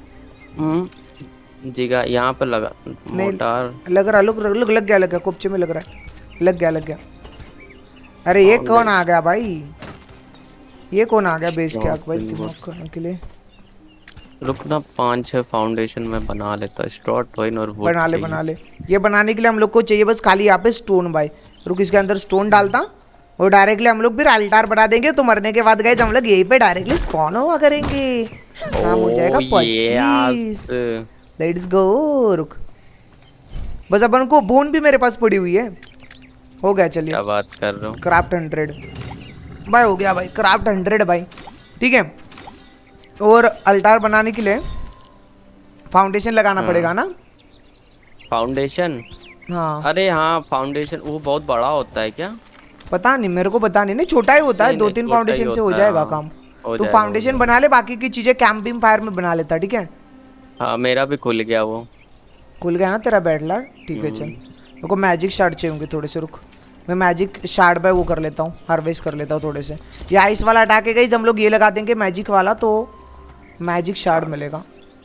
जीगा यहाँ पर लगा मोटार। लग रहा, लग गया कुपचे में लग रहा है, लग गया। अरे ये कौन आ गया भाई, ये कौन आ गया बेस के आग भाई दिमाग करने के लिए। रुकना 5-6 फाउंडेशन में बना लेता। स्टॉर्ट टॉइन और वुड बना ले। ये बनाने के लिए हम लोग को चाहिए बस खाली यहाँ पे स्टोन भाई। रुक इसके अंदर स्टोन डालता और डायरेक्टली हम लोग फिर अल्टार बना देंगे। तो मरने के बाद गए हम लोग यहीं पे डायरेक्टली स्पॉन हुआ करेंगे। काम हो जाएगा 25। Let's go. रुक बस अपन को बोन भी मेरे पास पड़ी हुई है। हो गया चलिए। क्या बात कर रहे हो? क्राफ्ट 100 भाई हो गया भाई, क्राफ्ट 100 भाई ठीक है। और अल्टार बनाने के लिए फाउंडेशन लगाना पड़ेगा ना। फाउंडेशन? हाँ अरे हाँ फाउंडेशन वो बहुत बड़ा होता है क्या? पता नहीं, मेरे को पता नहीं। छोटा ही होता है, 2-3 फाउंडेशन से हो जाएगा काम। तो फाउंडेशन बना ले, बाकी की चीजें कैंपिंग फायर में बना लेता ठीक है। हाँ मेरा भी खुल गया, वो खुल गया ना तेरा बैटलर। ठीक है चल, मेरे को मैजिक शार्ड चाहिए होंगे थोड़े से। रुक मैं मैजिक शार्ड बाय वो कर लेता हूँ, हार्वेस्ट कर लेता हूँ थोड़े से। ये आइस वाला अटैक है गाइस, हम लोग ये लगा देंगे मैजिक वाला तो मैजिक शार्ड मिलेगा।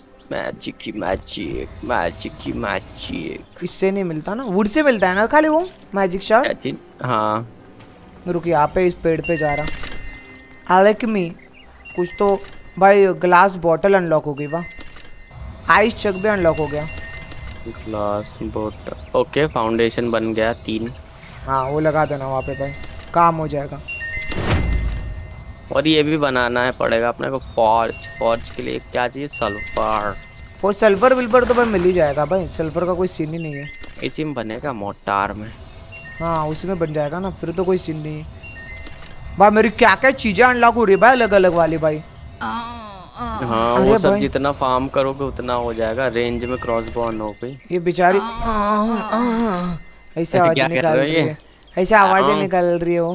मैजिक इससे नहीं मिलता ना, वुड से मिलता है ना खाली वो मैजिक शार्ड। हाँ रुक यहाँ पे इस पेड़ पे जा रहा। अल्केमी कुछ तो भाई। ग्लास बॉटल अनलॉक हो गई, वाह। आइस चक भी अनलॉक हो गया। Glass bottle okay. फाउंडेशन बन गया 3। हाँ वो लगा देना वहाँ पे भाई, काम हो जाएगा। और ये भी बनाना है पड़ेगा अपने को फॉर्ज के लिए क्या चाहिए? सल्फर। वो सल्फर विल्फर तो भाई मिल ही जाएगा भाई, सल्फर का कोई सीन ही नहीं है। इसी में बनेगा मोटार में। हाँ उसी में बन जाएगा ना, फिर तो कोई सीन नहीं है भाई। मेरी क्या क्या चीजें अनलॉक हो रही है भाई, अलग अलग वाली भाई। हाँ वो सब जितना फार्म करोगे उतना हो जाएगा। रेंज में क्रॉसबो हो गई। ये बेचारी ऐसे आवाज निकाल रही है, ऐसे आवाजें निकाल रही है वो।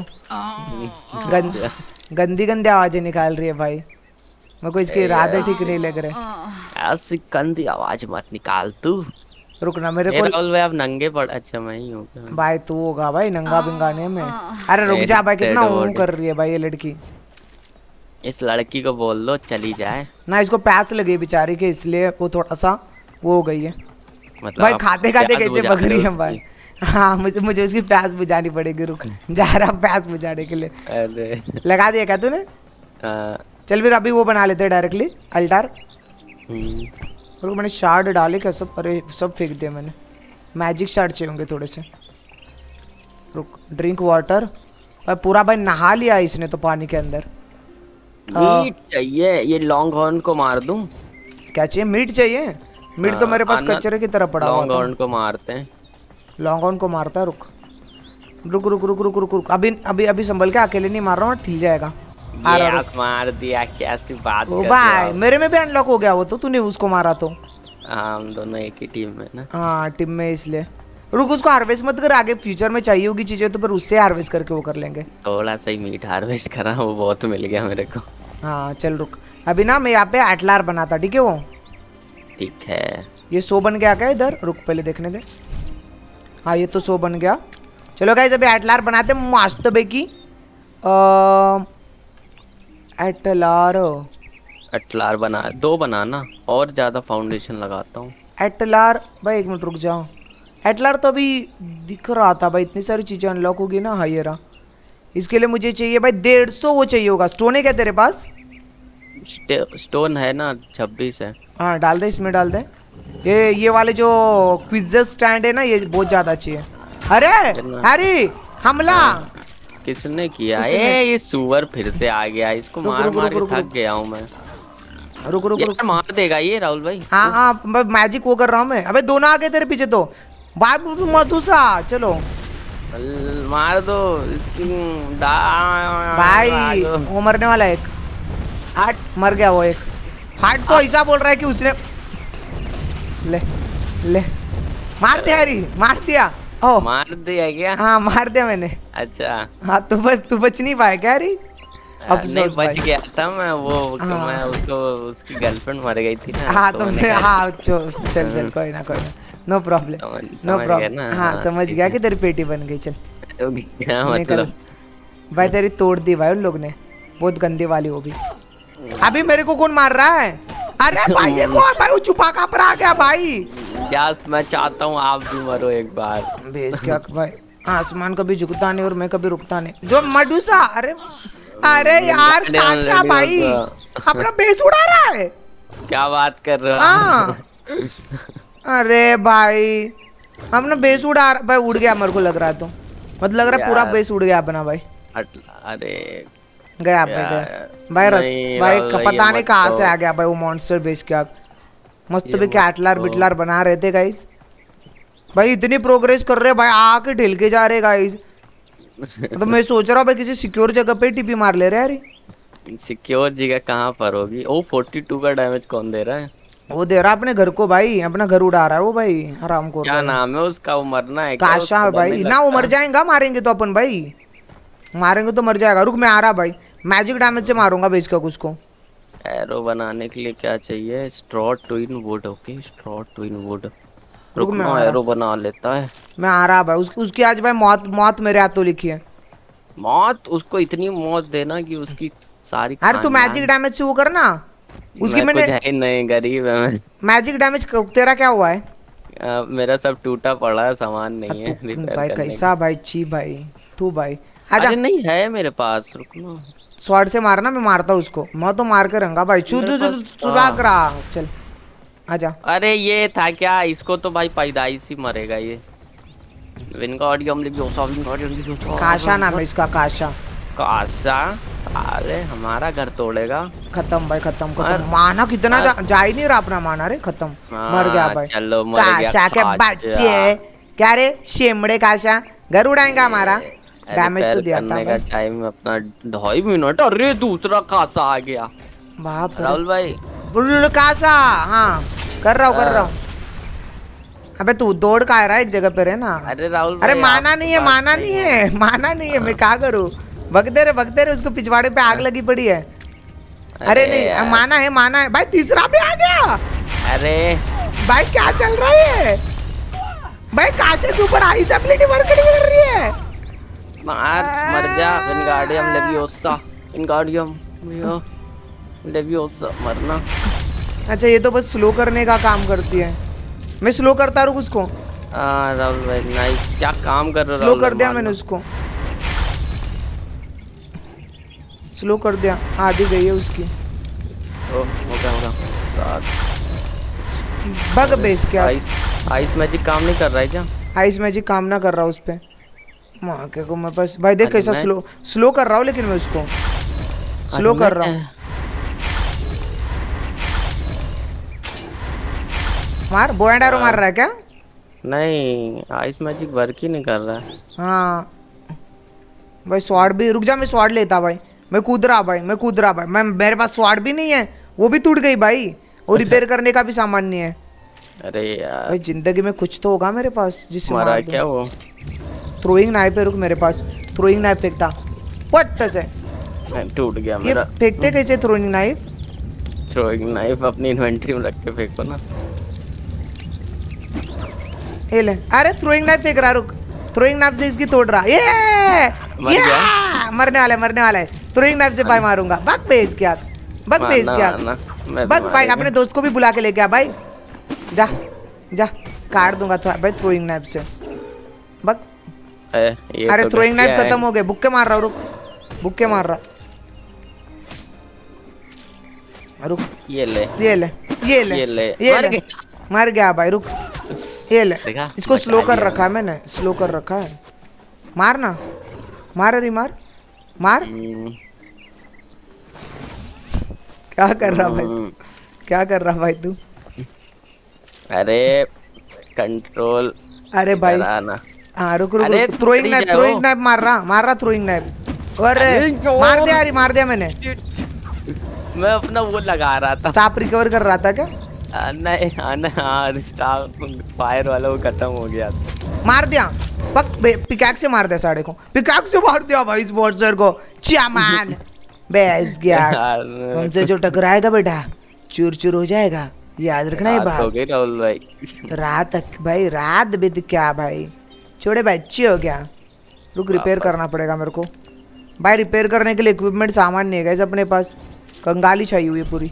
गंदी आवाजें निकाल रही है भाई। मेरे को इसके इरादे ठीक नहीं लग रहे। ऐसी गंदी आवाज मत निकाल तू। रुकना मेरे को। राहुल भाई आप नंगे पड़। अच्छा मैं ही हूँ भाई तू होगा भाई नंगा बिंगाने में। अरे रुक जा भाई, कितना ऊँ कर रही है भाई ये लड़की। इस लड़की को बोल दो चली जाए ना। इसको प्यास लगी बेचारी के, इसलिए वो थोड़ा सा वो हो गई है। मतलब भाई खाते कैसे भग रही है भाई। हाँ मुझे उसकी प्यास बुझानी पड़ेगी। रुक जा रहा प्यास बुझाने के लिए। अरे लगा दिया क्या तूने? चल फिर अभी वो बना लेते हैं डायरेक्टली अल्टार। रुक मैंने शार्ड डाले क्या सब? अरे सब फेंक दिया मैंने। मैजिक शार्ड चाहिए होंगे थोड़े से। रुक ड्रिंक वाटर। भाई पूरा भाई नहा लिया इसने तो पानी के अंदर। मीट चाहिए। ये लॉन्ग हॉर्न को मार दूं? क्या चाहिए? मीट चाहिए? मीट तो मेरे पास कचरे की तरह पड़ा हुआ था। लॉन्ग हॉर्न को मारते हैं। लॉन्ग हॉर्न को मारता है। रुक रुक रुक रुक रुक रुक रुक अभी संभल के, अकेले नहीं मार रहा हूँ, ठीक जाएगा। मार दिया, कैसी बात कर भाई मेरे में भी अनलॉक हो गया वो तो, तूने उसको मारा तो। हम दोनों एक ही टीम में ना। हाँ टीम में, इसलिए। रुक उसको हार्वेस्ट मत कर, आगे फ्यूचर में चाहिए होगी चीजें तो फिर उससे हार्वेस्ट करके वो कर लेंगे। थोड़ा सा ही मीट हार्वेस्ट करा, वो बहुत मिल गया मेरे को। हाँ चल रुक, अभी ना मैं यहाँ पे अटलार बनाता, ठीक है वो? ठीक है। ये 100 बन गया क्या इधर? रुक पहले देखने दे। हाँ ये तो 100 बन गया। चलो गाइस अभी एटलार बनाते हैं मस्त बेकी। एटलार बना 2 बनाना और ज्यादा फाउंडेशन लगाता हूँ। एटलार भाई 1 मिनट रुक जाओ। एटलार तो अभी दिख रहा था भाई, इतनी सारी चीजें अनलॉक होगी ना। हाँ ये रहा। इसके लिए मुझे चाहिए भाई 150 वो चाहिए होगा। स्टोन है क्या तेरे पास? स्टोन है ना 26 है। हाँ डाल दे, इसमें डाल दे। ये वाले जो क्विज़र स्टैंड है ना ये बहुत ज्यादा चाहिए। अरे हैरी हमला किसने किया? ये सुअर फिर से आ गया, इसको मार मार के थक गया हूँ मैं। रुक रुक रुक, मार देगा ये राहुल भाई। हाँ हाँ मैजिक वो कर रहा हूँ मैं। अबे दोनों आ गए तेरे पीछे तो। बाबू मधुसा चलो मार दो भाई। वो मरने वाला है एक। हट, मर गया वो एक। हट तो ऐसा बोल रहा है कि उसने ले ले मार दिया हैरी, मार दिया। ओ मार दिया क्या? हाँ मार दिया मैंने। अच्छा हाँ तू बच नहीं पाया क्या हैरी? नहीं बच गया था मैं। वो हाँ। मैं उसको उसकी गर्लफ्रेंड मर गई थी ना। हाँ तो मैं हाँ चल चल कोई ना नो प्रॉब्लम नो प्रॉब्लम। हाँ समझ गया कि तेरी पेटी बन गई। चल क्या मतलब भाई तेरी तोड़ दी भाई उन लोग ने, बहुत गंदी वाली वो भी। अभी मेरे को कौन मार रहा है? अरे भाई ये कौन भाई? वो छुपा कहाँ पर आ गया भाई? यस मैं चाहता हूँ आप भी मरो एक बार। बेस क्या भाई, आसमान कभी झुकता नहीं और मैं कभी रुकता नहीं। जो मडूसा, अरे अरे यार काशा भाई अपना बेस उड़ा रहा है। क्या बात कर रहे हो? हाँ अरे भाई अपना बेस उड़ा भाई। उड़ गया मेरे को लग रहा है तो, मतलब लग रहा है पूरा बेस उड़ गया अपना भाई। अरे गया भाई भाई पता नहीं कहाँ से आ गया भाई वो मॉन्स्टर बेस। क्या मस्त भी क्या एटलार बिटलार बना रहे थे गाइस भाई। इतनी प्रोग्रेस कर रहे भाई, आके ढिल के जा रहे गाइस। तो मैं सोच रहा हूँ भाई किसी सिक्योर जगह पे टीपी मार ले रहे हैं यार। सिक्योर जगह कहाँ पर होगी? ओ 42 का डैमेज कौन दे रहा है? वो दे रहा है अपने घर को भाई, अपना घर उड़ा रहा है वो भाई आराम को। क्या नाम है उसका? वो मरना है काशा भाई ना, वो मर जाएगा मारेंगे तो अपन भाई, मारेंगे तो मर जाएगा। रुक मैं आ रहा भाई, मैजिक डैमेज से मारूंगा बेस का उसको। एरो बनाने के लिए क्या चाहिए? Straw twin wood. Okay straw twin wood. रुक मैं एरो बना लेता है। मैं आ रहा भाई। उसकी आज भाई मौत मेरे हाथों लिखी है। मौत? उसको इतनी मौत देना कि उसकी सारी। अरे तू मैजिक डैमेज से वो करना उसकी। मैंने कुछ है नहीं, गरीब है मैं। मैजिक डैमेज तेरा क्या हुआ है? मेरा सब टूटा पड़ा है, सामान नहीं है भाई कैसा भाई ची भाई तू भाई। आजा। अरे नहीं है मेरे पास, रुकना। स्वॉर्ड से मारना, मैं मारता हूँ उसको। मैं तो मार के रहूंगा भाई। सुबह करा चल आजा। अरे ये था क्या? इसको तो भाई पैदाइश ही मरेगा ये। विंगार्डियम लिवियोसा। काशा नाम है इसका, काशा। काशा? अरे हमारा घर तोड़ेगा। खत्म भाई खत्म। माना कितना जा ही नहीं रहा अपना माना। रे खत्म, मर गया भाई। चलो मर गया काशा के बच्चे। क्या रे शेमड़े काशा, घर उड़ाएगा हमारा। डैमेज तो दिया था का टाइम अपना 2.5 मिनट। अरे दूसरा काशा आ गया। बाप राहुल भाई काशा। हाँ कर रहा हूँ। अबे तू दौड़ का आ रहा है एक जगह पे रहना। अरे राहुल अरे माना नहीं है मैं क्या करूँ? भगते रहे उसको, पिछवाड़े पे आग लगी पड़ी है। अरे नहीं माना है भाई। तीसरा भी आ गया। अरे भाई क्या चल रहा है भाई? काशे के ऊपर आइस एबिलिटी वर्क कर रही है। मर जा। विंगार्डियम लेवियोसा मरना। अच्छा ये तो बस स्लो करने का काम करती है। मैं स्लो करता रुक उसको। राहुल भाई नाइस, क्या काम कर रहे हो? स्लो कर दिया मैंने उसको, स्लो कर दिया। आधी गई है उसकी। होगा बग बेस क्या? आइस मैजिक काम नहीं कर रहा है क्या? आइस मैजिक काम ना कर रहा उस पे। माँ के को मैं बस भाई देख कैसा स्लो कर रहा हूँ, लेकिन मैं उसको स्लो कर रहा हूँ। मार बोएंडारो मार रहा है क्या? नहीं आइस मैजिक वर्क ही नहीं कर रहा है। हाँ भाई स्वॉर्ड भी, रुक जा मैं स्वॉर्ड लेता भाई। मैं कूद रहा भाई। मैं मेरे पास स्वॉर्ड भी नहीं है, वो भी टूट गई भाई। और रिपेयर करने का भी सामान नहीं है। अरे यार भाई जिंदगी में कुछ तो होगा मेरे पास जिससे मार क्या वो? थ्रोइंग नाइफ पे रुक, मेरे पास थ्रोइंग नाइफ फेंकता। व्हाट से टूट गया मेरा। फेंकते कैसे थ्रोइंग नाइफ? थ्रोइंग नाइफ अपनी इन्वेंटरी में रख के फेंको ना। ये ले, अरे थ्रोइंग नाइफ फेंक रहा, रुक, थ्रोइंग नाइफ से इसकी तोड़ रहा, ये मरने वाला है, थ्रोइंग नाइफ से भाई मारूंगा, बक बेस क्या, बक भाई, अपने दोस्त को भी बुला के लेके आ भाई, जा जा, काट दूंगा भाई थ्रोइंग नाइफ से, बक। अरे थ्रोइंग नाइफ खत्म हो गए, बुक्के मार रहा हूँ, रुक, बुक्के मार रहा, रुक, ये ले, मर गया भाई, रुक, ये ले, इसको स्लो कर रखा है मैंने, स्लो कर रखा है, मारना, मार, अरे मार, क्या कर रहा भाई, क्या कर रहा भाई तू? अरे कंट्रोल, अरे भाई हाँ रुक, थ्रोइंग नाइफ मार रहा थ्रोइंग नाइफ, अरे मार दिया मैंने, मैं अपना वो लगा रहा था, स्टाफ रिकवर कर रहा था क्या? नहीं, स्टाफ फायर वाला वो खत्म हो गया, मार दिया, पिकैक्स से मार दिया, साढ़े को पिकैक्स से मार दिया भाई, स्पॉन्सर को, चामान बेस गया, हमसे जो टकराएगा बेटा चूर चूर हो जाएगा, याद रखना ये बात। हो गई राहुल भाई, रात बीत क्या भाई, छोड़े भाई, अच्छी हो गया, रुक, रिपेयर करना पड़ेगा मेरे को भाई, रिपेयर करने के लिए इक्विपमेंट सामान नहीं है गाइस अपने पास, कंगाली चाहिए हुई है पूरी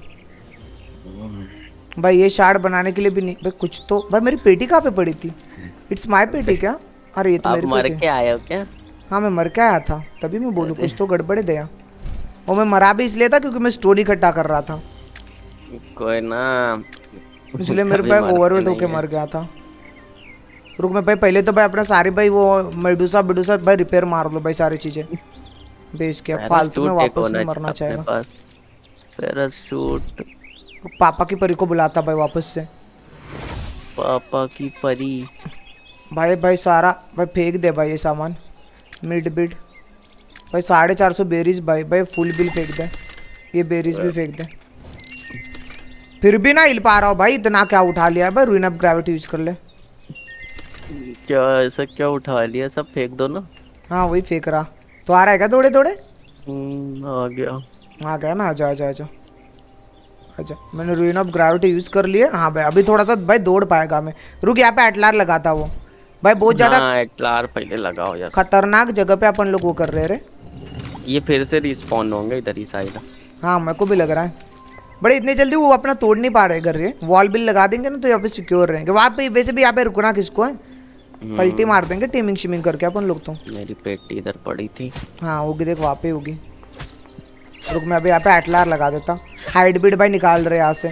भाई, ये शार्ड बनाने के लिए भी नहीं भाई, कुछ तो भाई, मेरी पेटी कहाँ पे पड़ी थी, इट्स माय पेटी क्या? अरे ये तो मेरी मर के आया हो क्या? हाँ मैं मर के आया था, तभी मैं बोलूँ कुछ तो गड़बड़े दया, और मैं मरा भी इसलिए था क्योंकि मैं स्टोरी इकट्ठा कर रहा था, कोई ना, इसलिए मेरे भाई ओवरवेट होके मर गया था। रुक मैं भाई पहले तो भाई अपना सारे भाई वो मेडूसा भाई रिपेयर मार लो भाई, सारी चीजें बेच के, फालतू में वापस नहीं मरना चाहेगा। पैराशूट, पापा की परी को बुलाता भाई वापस से, पापा की परी भाई सारा भाई फेंक दे भाई ये सामान, मिड बिड भाई, 450 बेरीज भाई फुल बिल फेंक दे, ये बेरीज भी फेंक दे, फिर भी ना हिल पा रहा हूँ भाई, इतना क्या उठा लिया भाई, रुइन अप ग्रेविटी यूज कर ले, क्या ऐसा क्या उठा लिया, सब फेंक दो ना। हाँ वही फेंक रहा, तो आ रहा है क्या थोड़े थोड़े? आ गया ना, आजा, मैंने रुइन ऑफ ग्रेविटी यूज कर लिए। हाँ भाई अभी थोड़ा सा भाई दौड़ पाएगा मैं, रुक यहाँ पे एटलार लगाता वो भाई, बहुत ज्यादा एटलार पहले लगाओ यार, खतरनाक जगह पे अपन लोग वो कर रहे रे, ये फिर से रिस्पॉन होंगे इधर ही साइड। हाँ मेरे को भी लग रहा है, बड़े इतने जल्दी वो अपना तोड़ नहीं पा रहे घर, ये वॉल बिल लगा देंगे ना तो यहाँ पे सिक्योर रहेंगे, वहाँ पे वैसे भी यहाँ पे रुकना किसको है, पलटी मार देंगे टीमिंग शिमिंग करके अपन लोग तो। मेरी पेटी इधर पड़ी थी, हाँ होगी देख वहाँ पे होगी, रुक मैं अभी यहाँ पे एटलार लगा देता, हाइड बीट भाई निकाल रहे यहाँ से,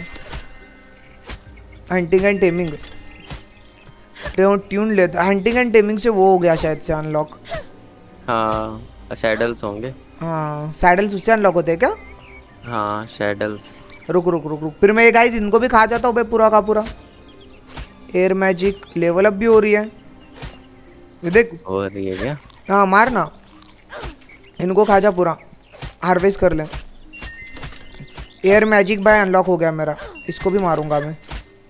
हंटिंग एंड टेमिंग ट्यून लेता, हंटिंग एंड टेमिंग से वो हो गया शायद से अनलॉक, हाँ सैडल्स होंगे, हाँ सैडल्स उससे अनलॉक होते हैं क्या? हाँ सैडल्स, रुक फिर मैं ये गाइस इनको भी खा जाता हूँ भाई पूरा का पूरा, एयर मैजिक लेवल अप भी हो रही है, ये देख हो रही है क्या? हाँ मारना, इनको खा जा पूरा, हार्वेस्ट कर ले, एयर मैजिक भाई अनलॉक हो गया मेरा, इसको भी मारूंगा मैं,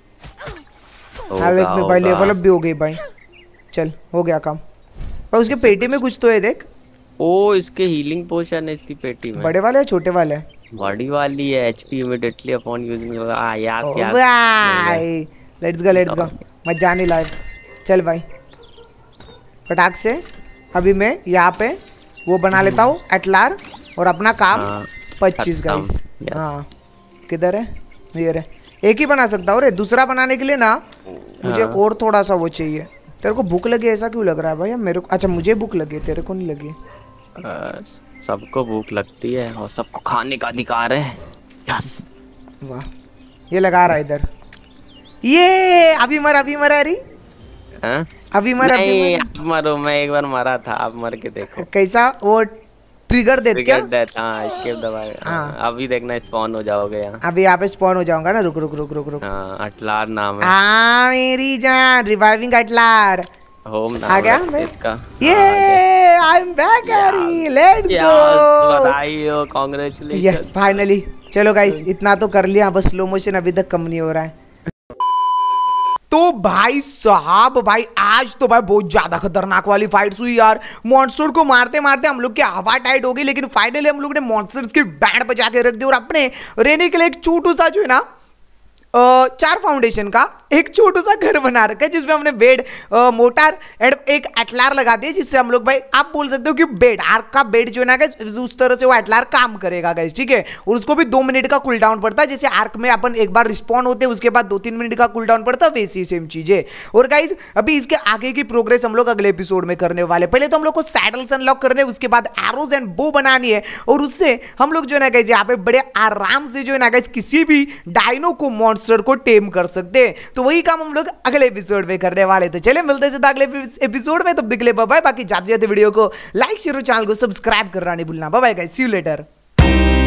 में भाई लेवल अप भी हो गई भाई, चल हो गया काम भाई, उसके पेटी में कुछ तो है देख, ओ इसके हीलिंग पोशन है इसकी पेटी में, बड़े वाले है छोटे वाले? बड़ी वाली है, HP immediately upon using, yes let's go मत जाने लायक, चल भाई फटाक से, अभी मैं यहाँ पे वो बना लेता हूँ एटलार, और अपना काम 25 गाइस, हाँ किधर है, ये रहे, एक ही बना सकता हूँ रे, दूसरा बनाने के लिए ना मुझे और थोड़ा सा वो चाहिए, तेरे को भूख लगी ऐसा क्यों लग रहा है भाई? मेरे को, अच्छा मुझे भूख लगी, तेरे को नहीं लगी? सबको भूख लगती है और सबको खाने का अधिकार है, यस। वाह ये लगा रहा है इधर, ये अभी मर अरे अभी मरो, मैं एक बार मरा था, आप मर के देखो कैसा वो ट्रिगर देते क्या? हाँ एस्केप दबाए, अभी देखना स्पॉन हो जाओगे यहाँ, अभी यहाँ पे स्पॉन हो जाऊंगा ना, रुक हाँ अटलार नाम है, हाँ मेरी जान रिवाइविंग अटलार, होम नाम आ गया इसका, ये I am back hurry, let's go, बधाई हो, कांग्रेचुलेशन, यस फाइनली। चलो गाइस इतना तो कर लिया, बस स्लो मोशन अभी तक कम नहीं हो रहा है। तो भाई साहब भाई आज तो भाई बहुत ज्यादा खतरनाक वाली फाइट्स हुई यार, मॉन्स्टर को मारते मारते हम लोग की हवा टाइट हो गई, लेकिन फाइनली हम लोग ने मॉन्स्टर्स की बैंड बजा के रख दी, और अपने रहने के लिए एक छोटू सा जो है ना 4 फाउंडेशन का एक छोटा सा घर बना रखा है जिसमें हमने बेड, मोटर एंड एक एटलार लगा दिया, जिससे हम लोग भाई आप बोल सकते हो कि बेड, आर्क का बेड जो है ना गाइस उस तरह से वो एटलार काम करेगा गाइस, ठीक है। और उसको भी 2 मिनट का कूल डाउन पड़ता है, जैसे आर्क में अपन एक बार रिस्पॉन होते हैं उसके बाद 2-3 मिनट का कूल डाउन पड़ता है, वैसी सेम चीज है। और गाइस अभी इसके आगे की प्रोग्रेस हम लोग अगले एपिसोड में करने वाले। पहले तो हम लोग को सैडल्स अनलॉक करने, उसके बाद एरोज एंड बो बनानी है, और उससे हम लोग जो है ना गाइस यहाँ पे बड़े आराम से जो है ना गाइस किसी भी डायनो को, मॉन्स्टर को टेम कर सकते हैं। तो वही काम हम लोग अगले एपिसोड में करने वाले। तो चले मिलते हैं अगले एपिसोड में, तब तक के लिए बाय बाय। बाकी जाते जाते वीडियो को लाइक शेयर और चैनल को सब्सक्राइब करना नहीं भूलना। Bye bye guys, see you letter.